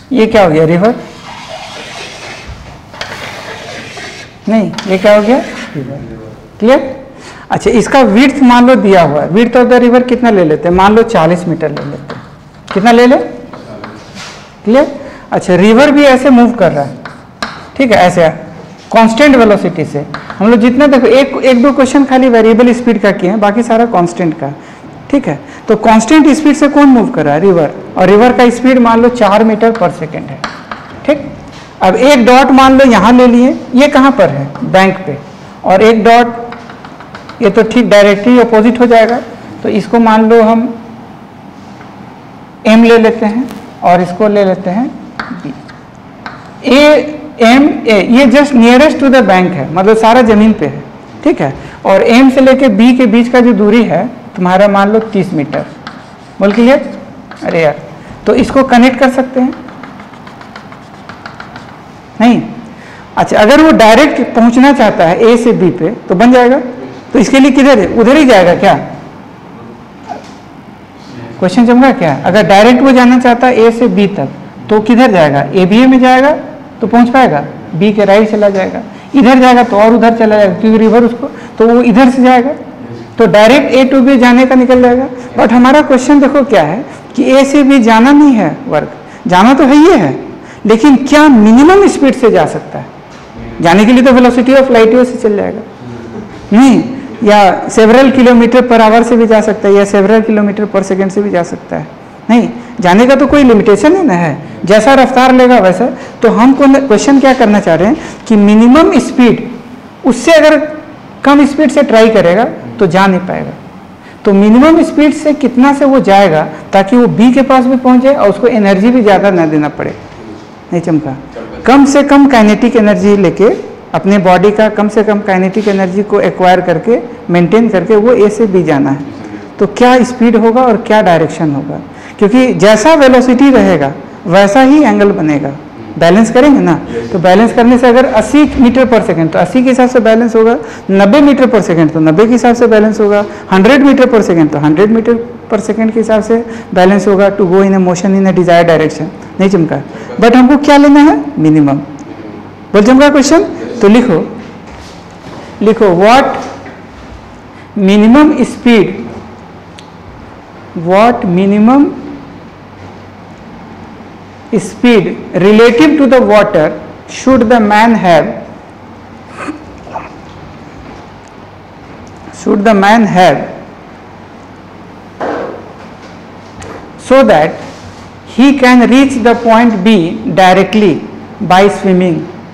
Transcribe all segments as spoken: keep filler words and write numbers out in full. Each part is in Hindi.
ये क्या हो गया, रिवर, नहीं ये क्या हो गया, रिवर। क्लियर। अच्छा, इसका विड्थ मान लो दिया हुआ है, विड्थ ऑफ द रिवर कितना ले लेते हैं, मान लो चालीस मीटर ले लेते हैं, कितना ले ले, क्लियर। अच्छा, रिवर भी ऐसे मूव कर रहा है, ठीक है, ऐसे कांस्टेंट वेलोसिटी से। हम लोग जितना देखो एक एक दो क्वेश्चन खाली वेरिएबल स्पीड का किए हैं, बाकी सारा कांस्टेंट का, ठीक है। तो कांस्टेंट स्पीड से कौन मूव कर रहा है, रिवर, और रिवर का स्पीड मान लो चार मीटर पर सेकेंड है, ठीक। अब एक डॉट मान लो यहाँ ले लिए, ये कहाँ पर है, बैंक पे, और एक डॉट ये तो ठीक डायरेक्टली अपोजिट हो जाएगा, तो इसको मान लो हम एम ले लेते हैं और इसको ले लेते हैं बी। ए एम ए ये just nearest to the bank है, मतलब सारा जमीन पे है, ठीक है। और एम से लेके बी के बीच का जो दूरी है तुम्हारा मान लो तीस मीटर, बोल क्लियर। अरे यार, तो इसको कनेक्ट कर सकते हैं, नहीं। अच्छा, अगर वो डायरेक्ट पहुंचना चाहता है ए से बी पे तो बन जाएगा, तो इसके लिए किधर है, उधर ही जाएगा क्या, क्वेश्चन समझा क्या। अगर डायरेक्ट वो जाना चाहता है ए से बी तक तो किधर जाएगा, ए बी ए में जाएगा तो पहुंच पाएगा, बी के राइट चला जाएगा, इधर जाएगा तो और उधर चला जाएगा, क्योंकि रिवर उसको तो वो इधर से जाएगा, तो डायरेक्ट ए टू बी जाने का निकल जाएगा। बट हमारा क्वेश्चन देखो क्या है कि ए से बी जाना नहीं है, वर्क जाना तो है ही है, लेकिन क्या मिनिमम स्पीड से जा सकता है, जाने के लिए तो वेलोसिटी ऑफ लाइट से चल जाएगा, नहीं, या सेवरल किलोमीटर पर आवर से भी जा सकता है, या सेवरल किलोमीटर पर सेकंड से भी जा सकता है, नहीं, जाने का तो कोई लिमिटेशन ही ना है, जैसा रफ्तार लेगा वैसा। तो हम क्वेश्चन क्या करना चाह रहे हैं कि मिनिमम स्पीड, उससे अगर कम स्पीड से ट्राई करेगा तो जा नहीं पाएगा, तो मिनिमम स्पीड से कितना से वो जाएगा ताकि वो बी के पास भी पहुंच जाए और उसको एनर्जी भी ज़्यादा ना देना पड़े, नहीं चमका, कम से कम काइनेटिक एनर्जी लेके अपने बॉडी का कम से कम काइनेटिक एनर्जी को एक्वायर करके मेंटेन करके वो ए से बी जाना है। तो क्या स्पीड होगा और क्या डायरेक्शन होगा, क्योंकि जैसा वेलोसिटी रहेगा वैसा ही एंगल बनेगा, बैलेंस करेंगे ना। तो बैलेंस करने से अगर अस्सी मीटर पर सेकंड तो अस्सी के हिसाब से बैलेंस होगा, नब्बे मीटर पर सेकंड तो नब्बे के हिसाब से बैलेंस होगा, सौ मीटर पर सेकंड तो सौ मीटर पर सेकंड के हिसाब से बैलेंस होगा, to go in a motion in a desire direction, नहीं चमका। बट हमको क्या लेना है, मिनिमम, बोल चमका क्वेश्चन। तो लिखो लिखो what minimum speed, what minimum speed relative to the water should the man have, should the man have so that he can reach the point B directly by swimming.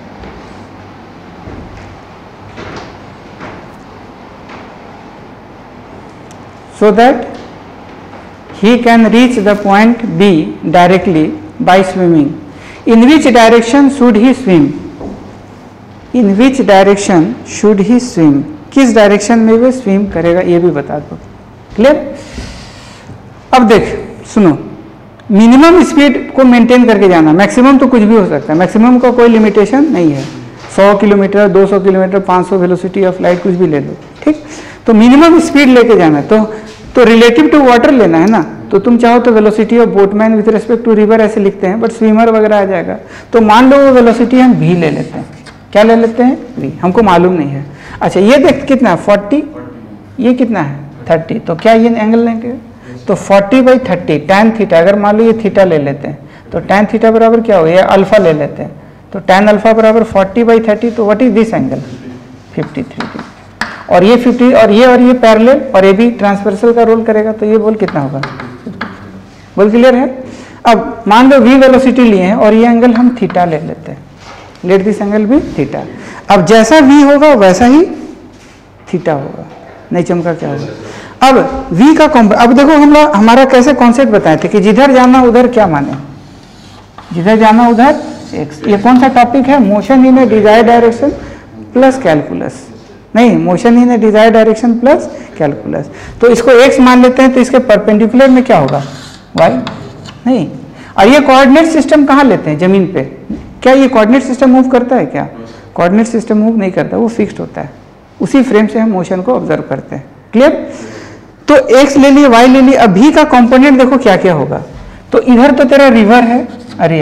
So that he can reach the point B directly by swimming. In which direction should he swim? In which direction should he swim? किस डायरेक्शन में वो स्विम करेगा ये भी बता दो, क्लियर। अब देख सुनो, मिनिमम स्पीड को मेंटेन करके जाना, मैक्सिमम तो कुछ भी हो सकता है, मैक्सिमम का कोई लिमिटेशन नहीं है, सौ किलोमीटर, दो सौ किलोमीटर, पाँच सौ वेलोसिटी ऑफ लाइट कुछ भी ले लो, ठीक। तो मिनिमम स्पीड लेके जाना है, तो तो रिलेटिव टू वाटर लेना है ना, तो तुम चाहो तो velocity of boatman with respect to river ऐसे लिखते हैं, बट स्विमर वगैरह आ जाएगा। तो मान लो वो वेलोसिटी हम भी ले लेते हैं, क्या ले लेते हैं, वी, हमको मालूम नहीं है। अच्छा ये देख कितना है, फोर्टी, ये कितना है, थर्टी, तो क्या ये एंगल लेंगे, तो forty by thirty tan theta, अगर मान लो ये थीटा ले लेते हैं तो टैन थीटा बराबर क्या हो, ये अल्फा ले लेते हैं, तो टैन अल्फा बराबर फोर्टी बाई थर्टी, तो what is this angle, fifty three degree, और ये फिफ्टी, और ये और ये पैरेलल, और ये भी ट्रांसवर्सल का रोल करेगा, तो ये बोल कितना होगा, बोल क्लियर है। अब मान लो v वेलोसिटी लिए हैं और ये एंगल हम थीटा ले लेते हैं, लेट दिस एंगल भी थीटा। अब जैसा v होगा वैसा ही थीटा होगा, नहीं चमका क्या होगा। अब v का कॉम्प, अब देखो हम लोग हमारा कैसे कॉन्सेप्ट बताए थे कि जिधर जाना उधर क्या माने, जिधर जाना उधर x। ये कौन सा टॉपिक है, motion in a desire direction plus calculus, नहीं motion in a desire direction plus calculus. तो इसको x मान लेते हैं, तो इसके परपेंडिकुलर में क्या होगा, y, नहीं। और ये कोऑर्डिनेट सिस्टम कहाँ लेते हैं, जमीन पे, क्या ये कोऑर्डिनेट सिस्टम मूव करता है, क्या कोऑर्डिनेट सिस्टम मूव नहीं करता, वो फिक्स्ड होता है, उसी फ्रेम से हम मोशन को ऑब्जर्व करते हैं, क्लियर। तो x ले लिए, y ले लिए, अब v का कंपोनेंट देखो क्या क्या होगा। तो इधर तो तेरा रिवर है, अरे यार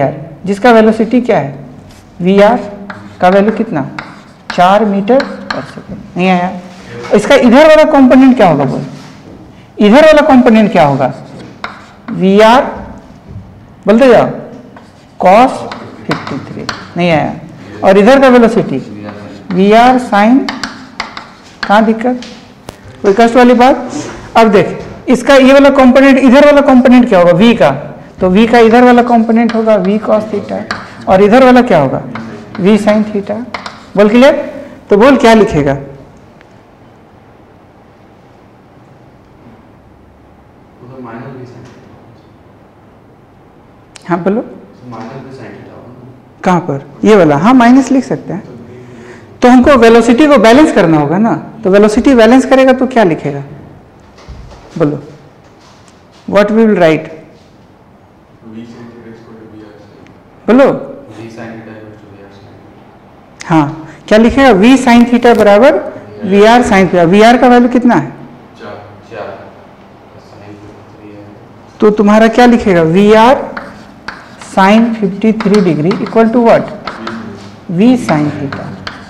जिसका वेलोसिटी क्या है, वी आर का वैल्यू कितना, चार मीटर पर सेकेंड। नहीं आया। इसका इधर वाला कंपोनेंट क्या होगा बोल, इधर वाला कंपोनेंट क्या होगा, वी आर बोलते जाओ कॉस फिफ्टी थ्री। नहीं आया। और इधर का वेलोसिटी वी आर साइन, कहाँ दिक्कत, कोई कष्ट वाली बात। अब देख इसका ये वाला कंपोनेंट, इधर वाला कंपोनेंट क्या होगा, v का, तो v का इधर वाला कंपोनेंट होगा v cos थीटा, और इधर वाला क्या होगा, v sin थीटा। बोल क्लियर। तो बोल क्या लिखेगा, हाँ बोलो कहाँ पर, ये वाला, हाँ माइनस लिख सकते हैं। तो हमको वेलोसिटी को बैलेंस करना होगा ना, तो वेलोसिटी बैलेंस करेगा तो क्या लिखेगा बोलो, व्हाट वी विल राइट, बोलो हाँ क्या लिखेगा, v साइन थीटा बराबर V R sine theta. V R का वैल्यू कितना है, तो तुम्हारा क्या लिखेगा, V R sine fifty three degree equal to what, v sine theta.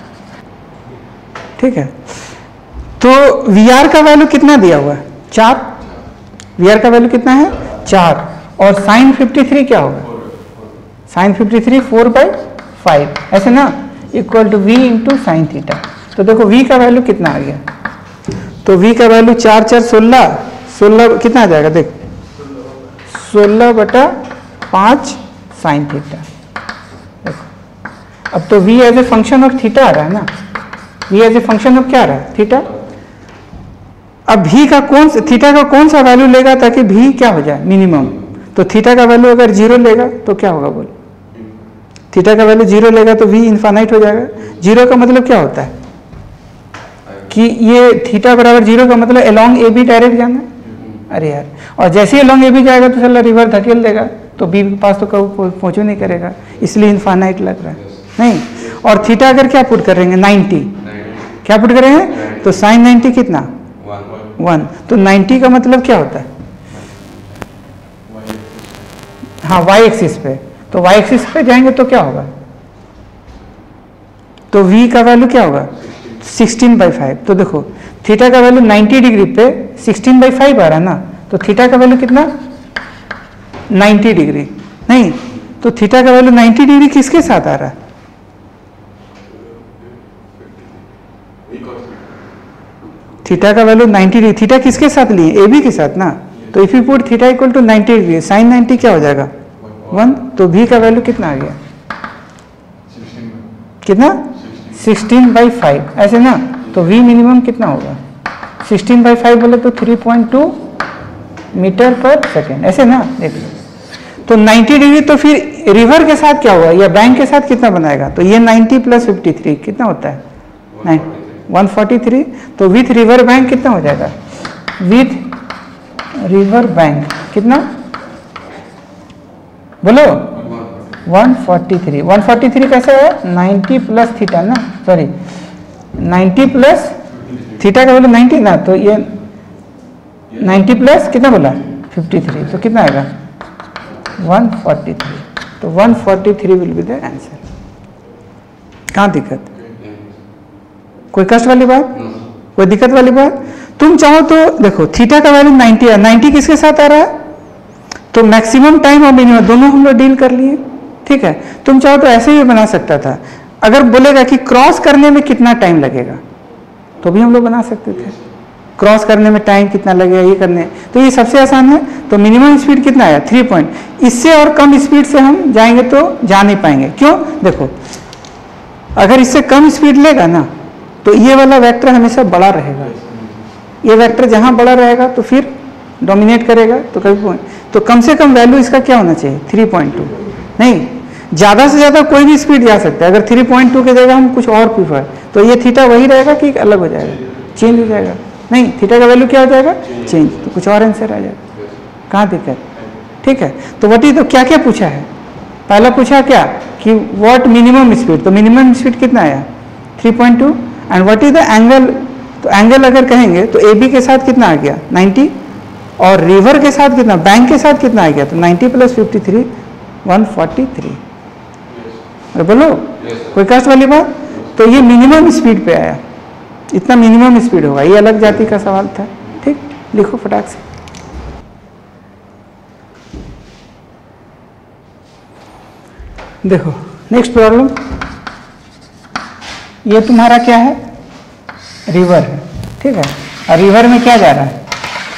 ठीक है। तो वी आर का वैल्यू कितना दिया हुआ है, चार, वी आर का वैल्यू कितना है, चार, और साइन फिफ्टी थ्री क्या होगा, sine fifty three four by five, ऐसे ना, equal to V into sine theta. तो देखो v का वैल्यू कितना आ गया, तो v का वैल्यू चार चार सोलह, सोलह कितना आ जाएगा देख, सोलह बटा पाँच साइन थीटा। देखो अब तो v as a function of theta आ रहा है ना, v as a function of क्या आ रहा है, थीटा। अब v का कौन थीटा का कौन सा वैल्यू लेगा ताकि v क्या हो जाए, मिनिमम। तो थीटा का वैल्यू अगर जीरो लेगा तो क्या होगा बोल, थीटा का वैल्यू जीरो लेगा तो v इनफाइनाइट हो जाएगा। जीरो का मतलब क्या होता है कि ये थीटा बराबर जीरो का मतलब अलोंग ए बी डायरेक्ट जाना। अरे यार, और जैसे ही अलोंग ए बी जाएगा तो चला रिवर धकेल देगा, तो बी के पास तो कभी पहुंचो नहीं करेगा, इसलिए इनफाइनाइट लग रहा है। नहीं, और थीटा अगर क्या पुट करेंगे, नाइन्टी, क्या पुट करेंगे, तो साइन नाइन्टी कितना, वन, तो नाइन्टी का मतलब क्या होता है, हाँ वाई एक्सिस पे, तो वाई एक्सिस पे जाएंगे तो क्या होगा, तो v का वैल्यू क्या होगा, सिक्सटीन बाई फाइव। तो देखो थीटा का वैल्यू नाइन्टी डिग्री पे सिक्सटीन बाई फाइव आ रहा है ना, तो थीटा का वैल्यू कितना, नाइन्टी डिग्री। नहीं, तो थीटा का वैल्यू नाइन्टी डिग्री किसके साथ आ रहा है, थीटा का वैल्यू नाइन्टी डिग्री, थीटा किसके साथ लिए, ए बी के साथ ना। तो if you put theta equal to ninety degree, sine ninety क्या हो जाएगा, वन, तो v का वैल्यू कितना आ गया, कितना, सिक्सटीन बाई फाइव, ऐसे ना। तो v मिनिमम कितना होगा, सिक्सटीन बाई फाइव बोले तो three point two metre per second, ऐसे ना। देखो तो नाइन्टी डिग्री, तो फिर रिवर के साथ क्या हुआ, या बैंक के साथ कितना बनाएगा, तो ये नाइन्टी प्लस फिफ्टी थ्री कितना होता है, नाइन वन फोर्टी थ्री। तो विथ रिवर बैंक कितना हो जाएगा, विथ रिवर बैंक कितना बोलो, one forty three. One forty three कैसे है, नाइन्टी प्लस थीटा ना, सॉरी नाइन्टी प्लस थीटा का बोलो नाइन्टी ना, तो ये नाइन्टी प्लस कितना बोला, फिफ्टी थ्री, तो कितना आएगा, वन फोर्टी थ्री। तो one forty three will be the answer. कहाँ दिक्कत, कोई कष्ट वाली बात, कोई दिक्कत वाली बात। तुम चाहो तो देखो थीटा का वैल्यू नाइन्टी है, नाइन्टी किसके साथ आ रहा है, तो मैक्सिमम टाइम और मिनिमम दोनों हम लोग डील कर लिए। ठीक है, तुम चाहो तो ऐसे ही बना सकता था, अगर बोलेगा कि क्रॉस करने में कितना टाइम लगेगा तो भी हम लोग बना सकते थे, क्रॉस करने में टाइम कितना लगेगा, ये करने, तो ये सबसे आसान है। तो मिनिमम स्पीड कितना है, थ्री पॉइंट, इससे और कम स्पीड से हम जाएंगे तो जा नहीं पाएंगे। क्यों, देखो अगर इससे कम स्पीड लेगा ना तो ये वाला वेक्टर हमेशा बड़ा रहेगा, ये वेक्टर जहां बड़ा रहेगा तो फिर डोमिनेट करेगा, तो कभी, तो कम से कम वैल्यू इसका क्या होना चाहिए, थ्री पॉइंट टू। नहीं, ज़्यादा से ज़्यादा कोई भी स्पीड जा सकता है, अगर थ्री पॉइंट टू के जगह हम कुछ और प्रीफर, तो ये थीटा वही रहेगा कि अलग हो जाएगा, चेंज हो जाएगा। नहीं, थीटा का वैल्यू क्या हो जाएगा, चेंज, तो कुछ और आंसर आ जाएगा। कहाँ दिक्कत, ठीक है। तो वटी तो क्या क्या पूछा है, पहला पूछा क्या कि व्हाट मिनिमम स्पीड, तो मिनिमम स्पीड कितना आया, three point two, and what is the angle, तो एंगल अगर कहेंगे तो ए बी के साथ कितना आ गया, नाइन्टी, और रिवर के साथ कितना, बैंक के साथ कितना आ गया, तो ninety plus fifty three, one forty three. अरे बोलो, कोई कष्ट वाली बात? तो ये मिनिमम स्पीड पे आया, इतना मिनिमम स्पीड होगा, ये अलग जाति का सवाल था। ठीक, लिखो फटाक से। देखो नेक्स्ट प्रॉब्लम, ये तुम्हारा क्या है, रिवर है, ठीक है। और रिवर में क्या जा रहा है,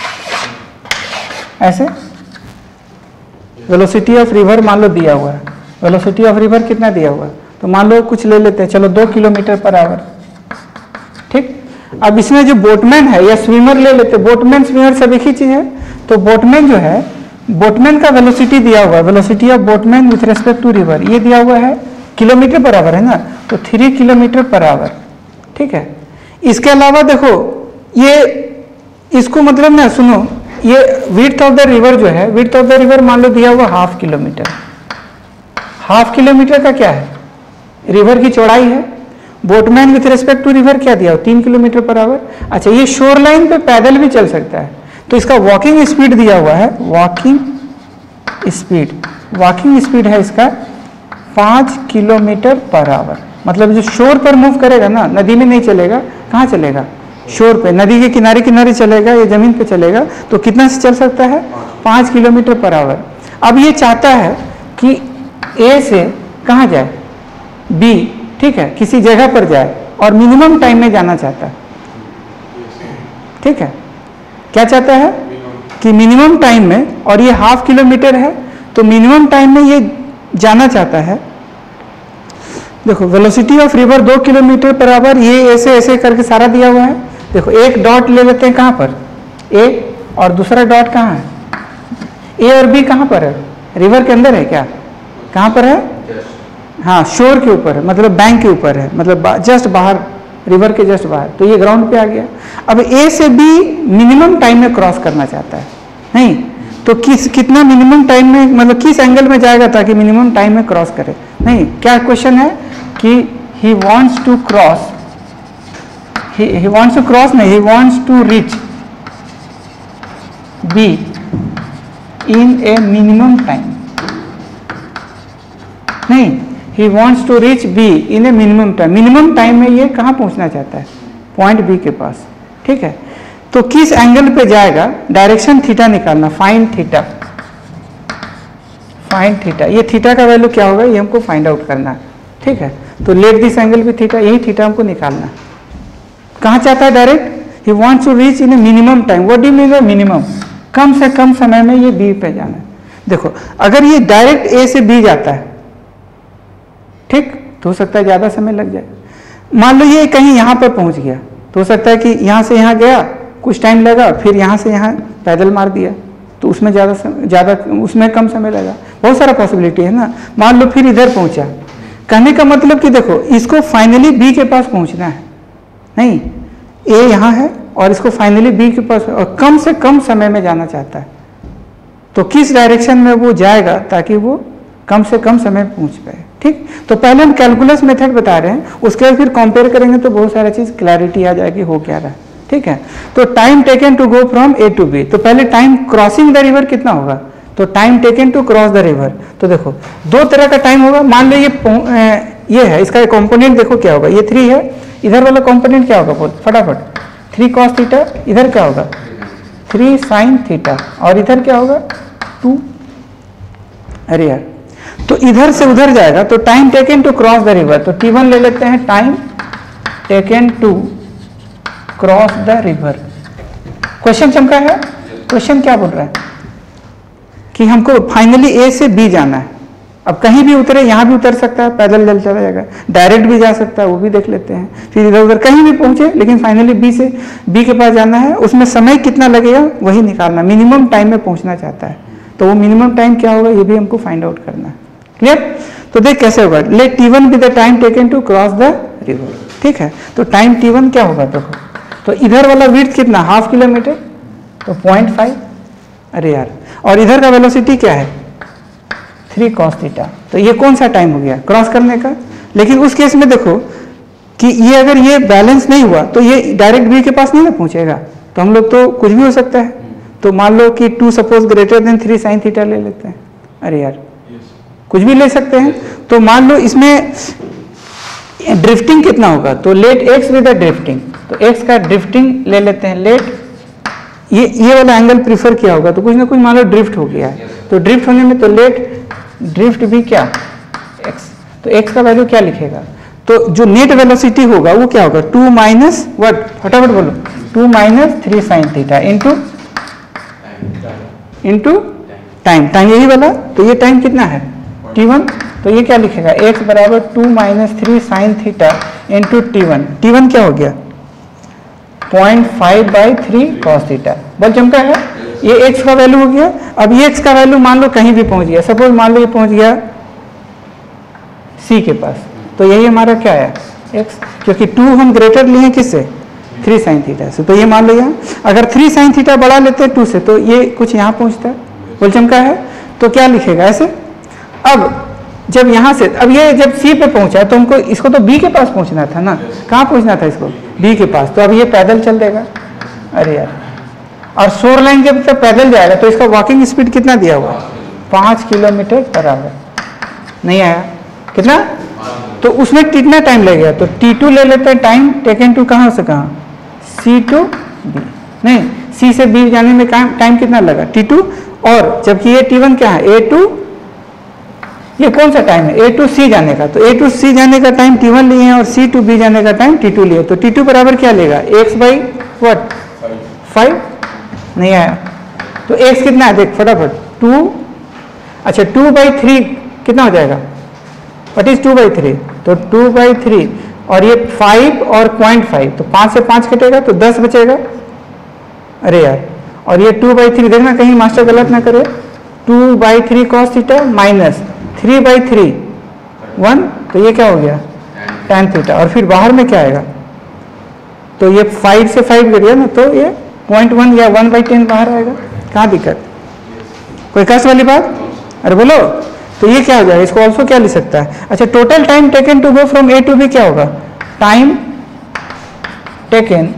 ऐसे वेलोसिटी ऑफ रिवर मान लो दिया हुआ है, वेलोसिटी ऑफ रिवर कितना दिया हुआ है, तो मान लो कुछ ले लेते हैं, चलो दो किलोमीटर पर आवर, ठीक। अब इसमें जो बोटमैन है या स्विमर ले लेते, बोटमैन स्विमर सब एक ही चीज है। तो बोटमैन जो है, बोटमैन का वेलोसिटी दिया हुआ है, velocity of boatman with respect to river, ये दिया हुआ है किलोमीटर पर आवर है ना, तो थ्री किलोमीटर पर आवर, ठीक है। इसके अलावा देखो ये इसको मतलब ना सुनो, ये विड्थ ऑफ द रिवर जो है, विड्थ ऑफ द रिवर मान लो दिया हुआ हाफ किलोमीटर, हाफ किलोमीटर का क्या है, रिवर की चौड़ाई है। Boatman with respect to river क्या दिया हो, तीन किलोमीटर पर आवर। अच्छा, ये शोर लाइन पे पैदल भी चल सकता है, तो इसका वॉकिंग स्पीड दिया हुआ है, वॉकिंग स्पीड, वॉकिंग स्पीड है इसका पाँच किलोमीटर पर आवर। मतलब जो शोर पर मूव करेगा ना, नदी में नहीं चलेगा, कहाँ चलेगा, शोर पे, नदी के किनारे किनारे चलेगा या जमीन पे चलेगा, तो कितना से चल सकता है, पाँच किलोमीटर पर आवर। अब ये चाहता है कि ए से कहाँ जाए, बी, ठीक है, किसी जगह पर जाए और मिनिमम टाइम में जाना चाहता है, ठीक है। क्या चाहता है कि मिनिमम टाइम में, और ये हाफ किलोमीटर है, तो मिनिमम टाइम में ये जाना चाहता है। देखो वेलोसिटी ऑफ रिवर दो किलोमीटर पर आवर, ये ऐसे ऐसे करके सारा दिया हुआ है। देखो एक डॉट ले लेते हैं, कहाँ पर, ए, और दूसरा डॉट कहाँ है, ए और बी कहाँ पर है, रिवर के अंदर है क्या, कहाँ पर है, हाँ शोर के ऊपर है, मतलब बैंक के ऊपर है, मतलब जस्ट बाहर, रिवर के जस्ट बाहर। तो ये ग्राउंड पे आ गया। अब ए से बी मिनिमम टाइम में क्रॉस करना चाहता है, नहीं तो किस कितना मिनिमम टाइम में, मतलब किस एंगल में जाएगा ताकि मिनिमम टाइम में क्रॉस करे। नहीं, क्या क्वेश्चन है कि he wants to cross, he wants to cross नहीं, he wants to reach B in a minimum time, नहीं, he wants to reach B in a minimum time. Minimum time में ये कहाँ पहुंचना चाहता है, पॉइंट बी के पास, ठीक है। तो किस एंगल पे जाएगा, डायरेक्शन थीटा निकालना, फाइंड थीटा, फाइंड थीटा। ये थीटा का वैल्यू क्या होगा, ये हमको फाइंड आउट करना है, ठीक है। तो लेट दिस एंगल भी थीटा, यही थीटा हमको निकालना। कहाँ चाहता है direct, he wants to reach in a minimum time. What do you mean by minimum, कम से कम समय में ये बी पे जाना है। देखो अगर ये डायरेक्ट ए से बी जाता है, ठीक, तो हो सकता है ज्यादा समय लग जाए। मान लो ये कहीं यहां पर पहुंच गया, तो हो सकता है कि यहां से यहां गया, कुछ टाइम लगा, फिर यहां से यहां पैदल मार दिया, तो उसमें ज्यादा ज्यादा उसमें कम समय लगा। बहुत सारा पॉसिबिलिटी है ना। मान लो फिर इधर पहुंचा, कहने का मतलब कि देखो इसको फाइनली बी के पास पहुंचना है, नहीं ए यहां है और इसको फाइनली बी के पास, और कम से कम समय में जाना चाहता है। तो किस डायरेक्शन में वो जाएगा ताकि वो कम से कम समय पहुंच पाए, ठीक। तो पहले हम कैलकुलस मेथड बता रहे हैं, उसके बाद फिर कंपेयर करेंगे तो बहुत सारा चीज क्लैरिटी आ जाएगी हो क्या रहा है, ठीक है। तो time taken to go from A to B, तो पहले टाइम क्रॉसिंग द रिवर कितना होगा, तो time taken to cross the river. तो देखो दो तरह का टाइम होगा। मान लो ये ये है, इसका कंपोनेंट देखो क्या होगा, ये थ्री है, इधर वाला कंपोनेंट क्या होगा, बोल फटाफट, थ्री कॉस थीटा, इधर क्या होगा थ्री साइन थीटा, और इधर क्या होगा टू। अरे यार, तो इधर से उधर जाएगा, तो time taken to cross the river, तो टी वन ले लेते हैं, time taken to cross the river. Question चमका है, क्वेश्चन क्या बोल रहा है कि हमको फाइनली ए से बी जाना है। अब कहीं भी उतरे, यहां भी उतर सकता है, पैदल जल चला जाएगा, डायरेक्ट भी जा सकता है, वो भी देख लेते हैं। फिर इधर उधर कहीं भी पहुंचे, लेकिन फाइनली बी से बी के पास जाना है। उसमें समय कितना लगेगा वही निकालना, मिनिमम टाइम में पहुंचना चाहता है, तो वो मिनिमम टाइम क्या होगा ये भी हमको फाइंड आउट करना है। क्लियर। तो देख कैसे होगा, let T one be the time taken to cross the river, ठीक है। तो टाइम टी वन क्या होगा, देखो तो इधर वाला विड्थ कितना, हाफ किलोमीटर, तो पॉइंट फाइव। अरे यार, और इधर का वेलोसिटी क्या है, थ्री कॉस थीटा। तो ये कौन सा टाइम हो गया क्रॉस करने का। लेकिन उस केस में देखो कि ये अगर ये बैलेंस नहीं हुआ तो ये डायरेक्ट बी के पास नहीं ना पहुंचेगा, तो हम लोग तो कुछ भी हो सकता है। तो मान लो कि two suppose greater than three sine theta ले लेते हैं। अरे यार कुछ भी ले सकते हैं। तो मान लो इसमें ड्रिफ्टिंग कितना होगा, तो लेट एक्स विद ड्रिफ्टिंग, तो एक्स का ड्रिफ्टिंग ले लेते हैं, लेट ये ये वाला एंगल प्रीफर किया होगा, तो कुछ ना कुछ मान लो ड्रिफ्ट हो गया है, तो ड्रिफ्ट होने में तो लेट ड्रिफ्ट भी क्या एक्स, तो एक्स का वैल्यू क्या लिखेगा, तो जो नेट वेलोसिटी होगा वो क्या होगा, टू माइनस वट, फटाफट बोलो, two minus three sine theta into into time, time यही वाला, तो ये टाइम कितना है टी वन, तो ये क्या लिखेगा x बराबर two minus three sine theta into T one, T one क्या हो गया point five by three cos theta, बल चमका है, ये x का वैल्यू हो गया। अब ये x का वैल्यू मान लो कहीं भी पहुंच गया, सपोज मान लो ये पहुंच गया c के पास, तो यही हमारा क्या है x, क्योंकि टू हम ग्रेटर लिए किससे थ्री साइन थीटा से, तो ये मान लो यहाँ अगर थ्री साइन थीटा बढ़ा लेते हैं टू से, तो ये कुछ यहाँ पहुँचता है, बल चमका है, तो क्या लिखेगा ऐसे। अब जब यहाँ से, अब ये जब सी पे पहुंचा तो हमको इसको तो बी के पास पहुंचना था ना, कहाँ पहुंचना था इसको बी के पास, तो अब ये पैदल चल देगा, अरे यार, और शोर लाइन जब तक पैदल जाएगा तो इसका वॉकिंग स्पीड कितना दिया हुआ पाँच किलोमीटर पर आवर, नहीं आया कितना, तो उसमें कितना टाइम लगेगा, तो टी टू ले लेते हैं टाइम टेकन टू कहाँ से कहाँ सी टू बी, नहीं सी से बी जाने में टाइम कितना लगा टी टू, और जबकि ये टी वन क्या है ए टू, ये कौन सा टाइम है ए टू सी जाने का, तो ए टू सी जाने का टाइम टी वन लिए हैं और सी टू बी जाने का टाइम टी टू लिए, तो टी टू बराबर क्या लेगा एक्स बाई वट फाइव, नहीं आया, तो एक्स कितना है देख फटाफट टू, अच्छा टू बाई थ्री कितना हो जाएगा, what is two by three, तो टू बाई थ्री और ये फाइव और पॉइंट फाइव, तो पाँच से पाँच कटेगा तो दस बचेगा, अरे यार, और ये टू बाई थ्री देखना कहीं मास्टर गलत ना करे, two by three cos theta minus three by three one, तो ये क्या हो गया टेन थीटा, और फिर बाहर में क्या आएगा, तो ये फाइव से फाइव गिर गया ना, तो ये पॉइंट वन या वन बाई टेन बाहर आएगा, कहाँ दिक्कत, कोई कष्ट वाली बात, अरे बोलो, तो ये क्या हो जाएगा, इसको ऑल्सो क्या लिख सकता है, अच्छा total time taken to go from A to B क्या होगा, टाइम टेकन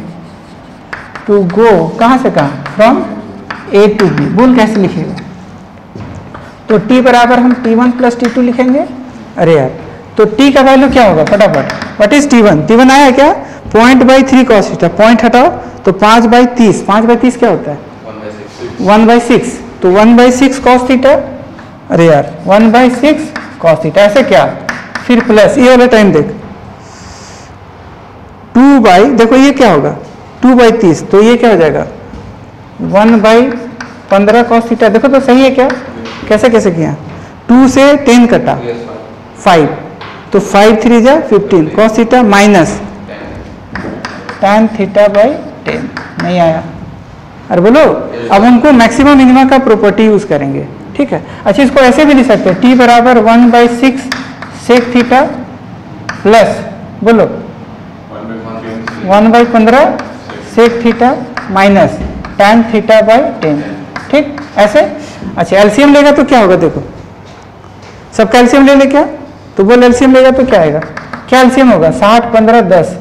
टू गो कहाँ से कहाँ फ्रॉम ए टू बी, बोल कैसे लिखेगा, तो t बराबर हम T one plus T two लिखेंगे, अरे यार, तो t का वैल्यू क्या होगा फटाफट, what is T one, T one आया क्या point by three cos theta, point हटाओ तो पाँच बाई तीस, पाँच बाई तीस क्या होता है वन बाई सिक्स, तो one by six cos theta, अरे यार one by six cos theta, ऐसे क्या, फिर प्लस ये वाला टाइम देख टू बाई, देखो ये क्या होगा टू बाई तीस, तो ये क्या हो जाएगा वन बाई पंद्रह कॉस थीटा, देखो तो सही है क्या, कैसे कैसे किया, टू से टेन कटा फाइव, तो फाइव थ्री जा fifteen cos theta minus tan theta by ten, नहीं आया, अरे बोलो, अब हमको मैक्सिमम मिनिमा का प्रॉपर्टी यूज करेंगे, ठीक है, अच्छा इसको ऐसे भी लिख सकते हैं, टी बराबर one by six sec theta plus बोलो वन बाई पंद्रह sec theta minus tan theta by ten, ठीक ऐसे। अच्छा एलसीएम लेगा तो क्या होगा, देखो सब कैल्शियम ले ले क्या, तो बोल एलसीएम लेगा तो क्या आएगा, क्या एलसीएम होगा साठ पंद्रह दस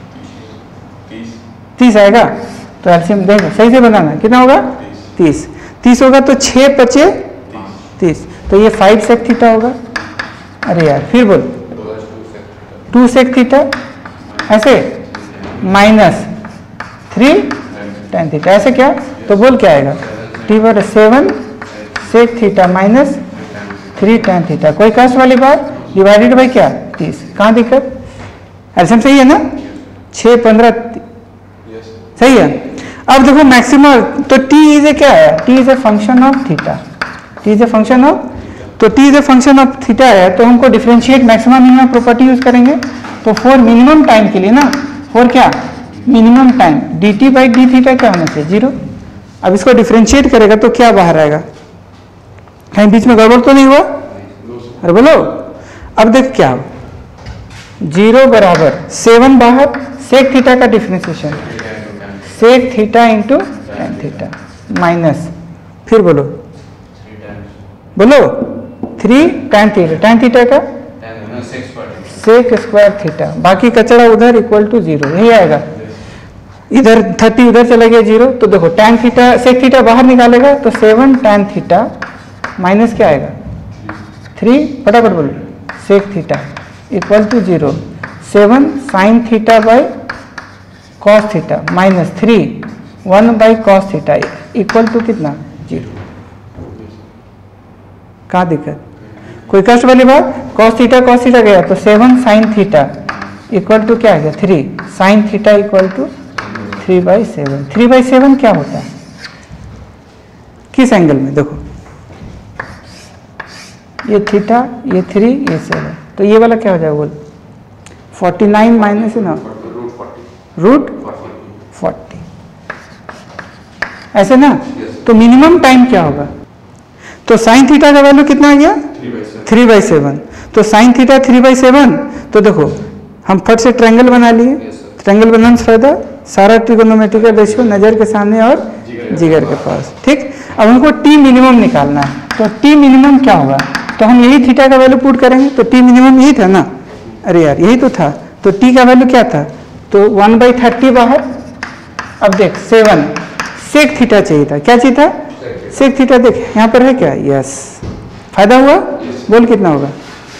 तीस आएगा, तो एलसीएम देखो सही से बनाना कितना होगा तीस, तीस होगा तो छः पचे तीस, तो ये फाइव सेक थीटा होगा, अरे यार फिर बोल टू सेक थीटा ऐसे माइनस थ्री टेन थीटा, ऐसे क्या, तो बोल क्या आएगा टी बराबर seven sec theta minus three tan theta, कोई कष्ट वाली बात, डिवाइडेड बाई क्या तीस, कहाँ दिक्कत, एलसीएम सही है ना, छः पंद्रह सही है। अब देखो मैक्सिमम, तो t इज ए क्या है, t is a function of theta, t is a function of, तो t is a function of theta है, तो हमको differentiate maximum minimum property use करेंगे, तो फॉर मिनिमम टाइम के लिए ना, फॉर क्या minimum time D T by D theta क्या होना चाहिए जीरो, अब इसको डिफरेंशिएट करेगा तो क्या बाहर आएगा, कहीं बीच में गड़बड़ तो नहीं हुआ, अरे बोलो, अब देख क्या जीरो बराबर सेवन बाहर सेक थीटा का differentiation sec theta into tan theta minus फिर बोलो बोलो three tan theta, tan theta का सेक स्क्वायर थीटा, बाकी कचरा उधर इक्वल टू जीरो, यही आएगा, इधर थर्टी उधर चला गया जीरो, तो देखो टेन थीटा सेक थीटा बाहर निकालेगा तो सेवन टेन थीटा माइनस क्या आएगा थ्री फटाफट बोलो, sec theta equal to zero, seven sine theta by cos theta minus three one by cos theta equal to कितना, जीरो। कहाँ दिक्कत, कोई कष्ट वाली बात, कॉस थीटा कॉस थीटा गया तो seven sine theta equal to क्या आ गया, three sine theta equal to three by seven. Three by seven क्या होता है, किस एंगल में, देखो ये थीटा, ये थ्री, ये सेवन, तो ये वाला क्या हो जाएगा बोल, फोर्टी नाइन माइनस है ना रूट फोर्टी, ऐसे ना। तो मिनिमम टाइम क्या होगा, तो साइन थीटा का वैल्यू कितना आ गया, थ्री बाई सेवन। तो sine theta three by seven, तो देखो हम फट से ट्रायंगल बना लिए, ट्रायंगल बनाने से फायदा, सारा ट्रिगोनोमेट्रिकल रेशियो नज़र के सामने और जिगर के पास, ठीक। अब हमको टी मिनिमम निकालना है, तो टी मिनिमम क्या होगा, तो हम यही थीटा का वैल्यू पुट करेंगे, तो टी मिनिमम यही था ना, अरे यार यही तो था, तो टी का वैल्यू क्या था, तो वन बाई थर्टी बाहर। अब देख सेवन सेक थीटा चाहिए था, क्या चाहिए था, सेक थीटा, देख यहाँ पर है क्या, यस, फायदा हुआ, बोल कितना होगा,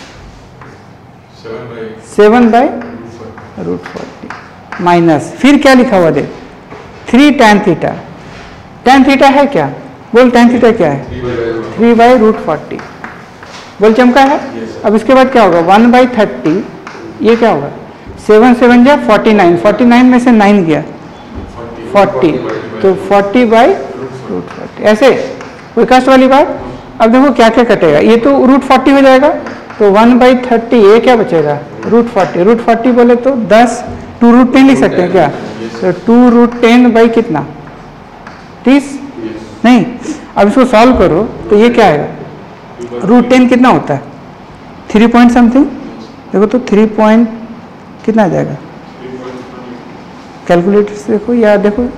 seven by root forty minus, फिर क्या लिखा हुआ देख, three tan theta, tan theta है क्या, बोल टैन थीटा क्या है, थ्री बाई रूट फोर्टी, बोल चमका है। अब इसके बाद क्या होगा, वन बाई थर्टी, ये क्या होगा, सेवन सेवन जा फोर्टी नाइन, फोर्टी नाइन में से नाइन गया फोर्टी, तो फोर्टी बाई रूट फोर्टी, ऐसे कोई कष्ट वाली बात। अब देखो क्या क्या कटेगा, ये तो रूट फोर्टी हो जाएगा, तो वन बाई थर्टी, ये क्या बचेगा, रूट फोर्टी, रूट फोर्टी बोले तो दस, टू रूट टेन लिख सकते हैं क्या, तो टू रूट टेन बाई कितना, तीस, नहीं। अब इसको सॉल्व करो तो ये क्या आएगा, रूट टेन कितना होता है, थ्री पॉइंट समथिंग, देखो तो थ्री पॉइंट कितना आ जाएगा, कैलकुलेटर से देखो या देखो,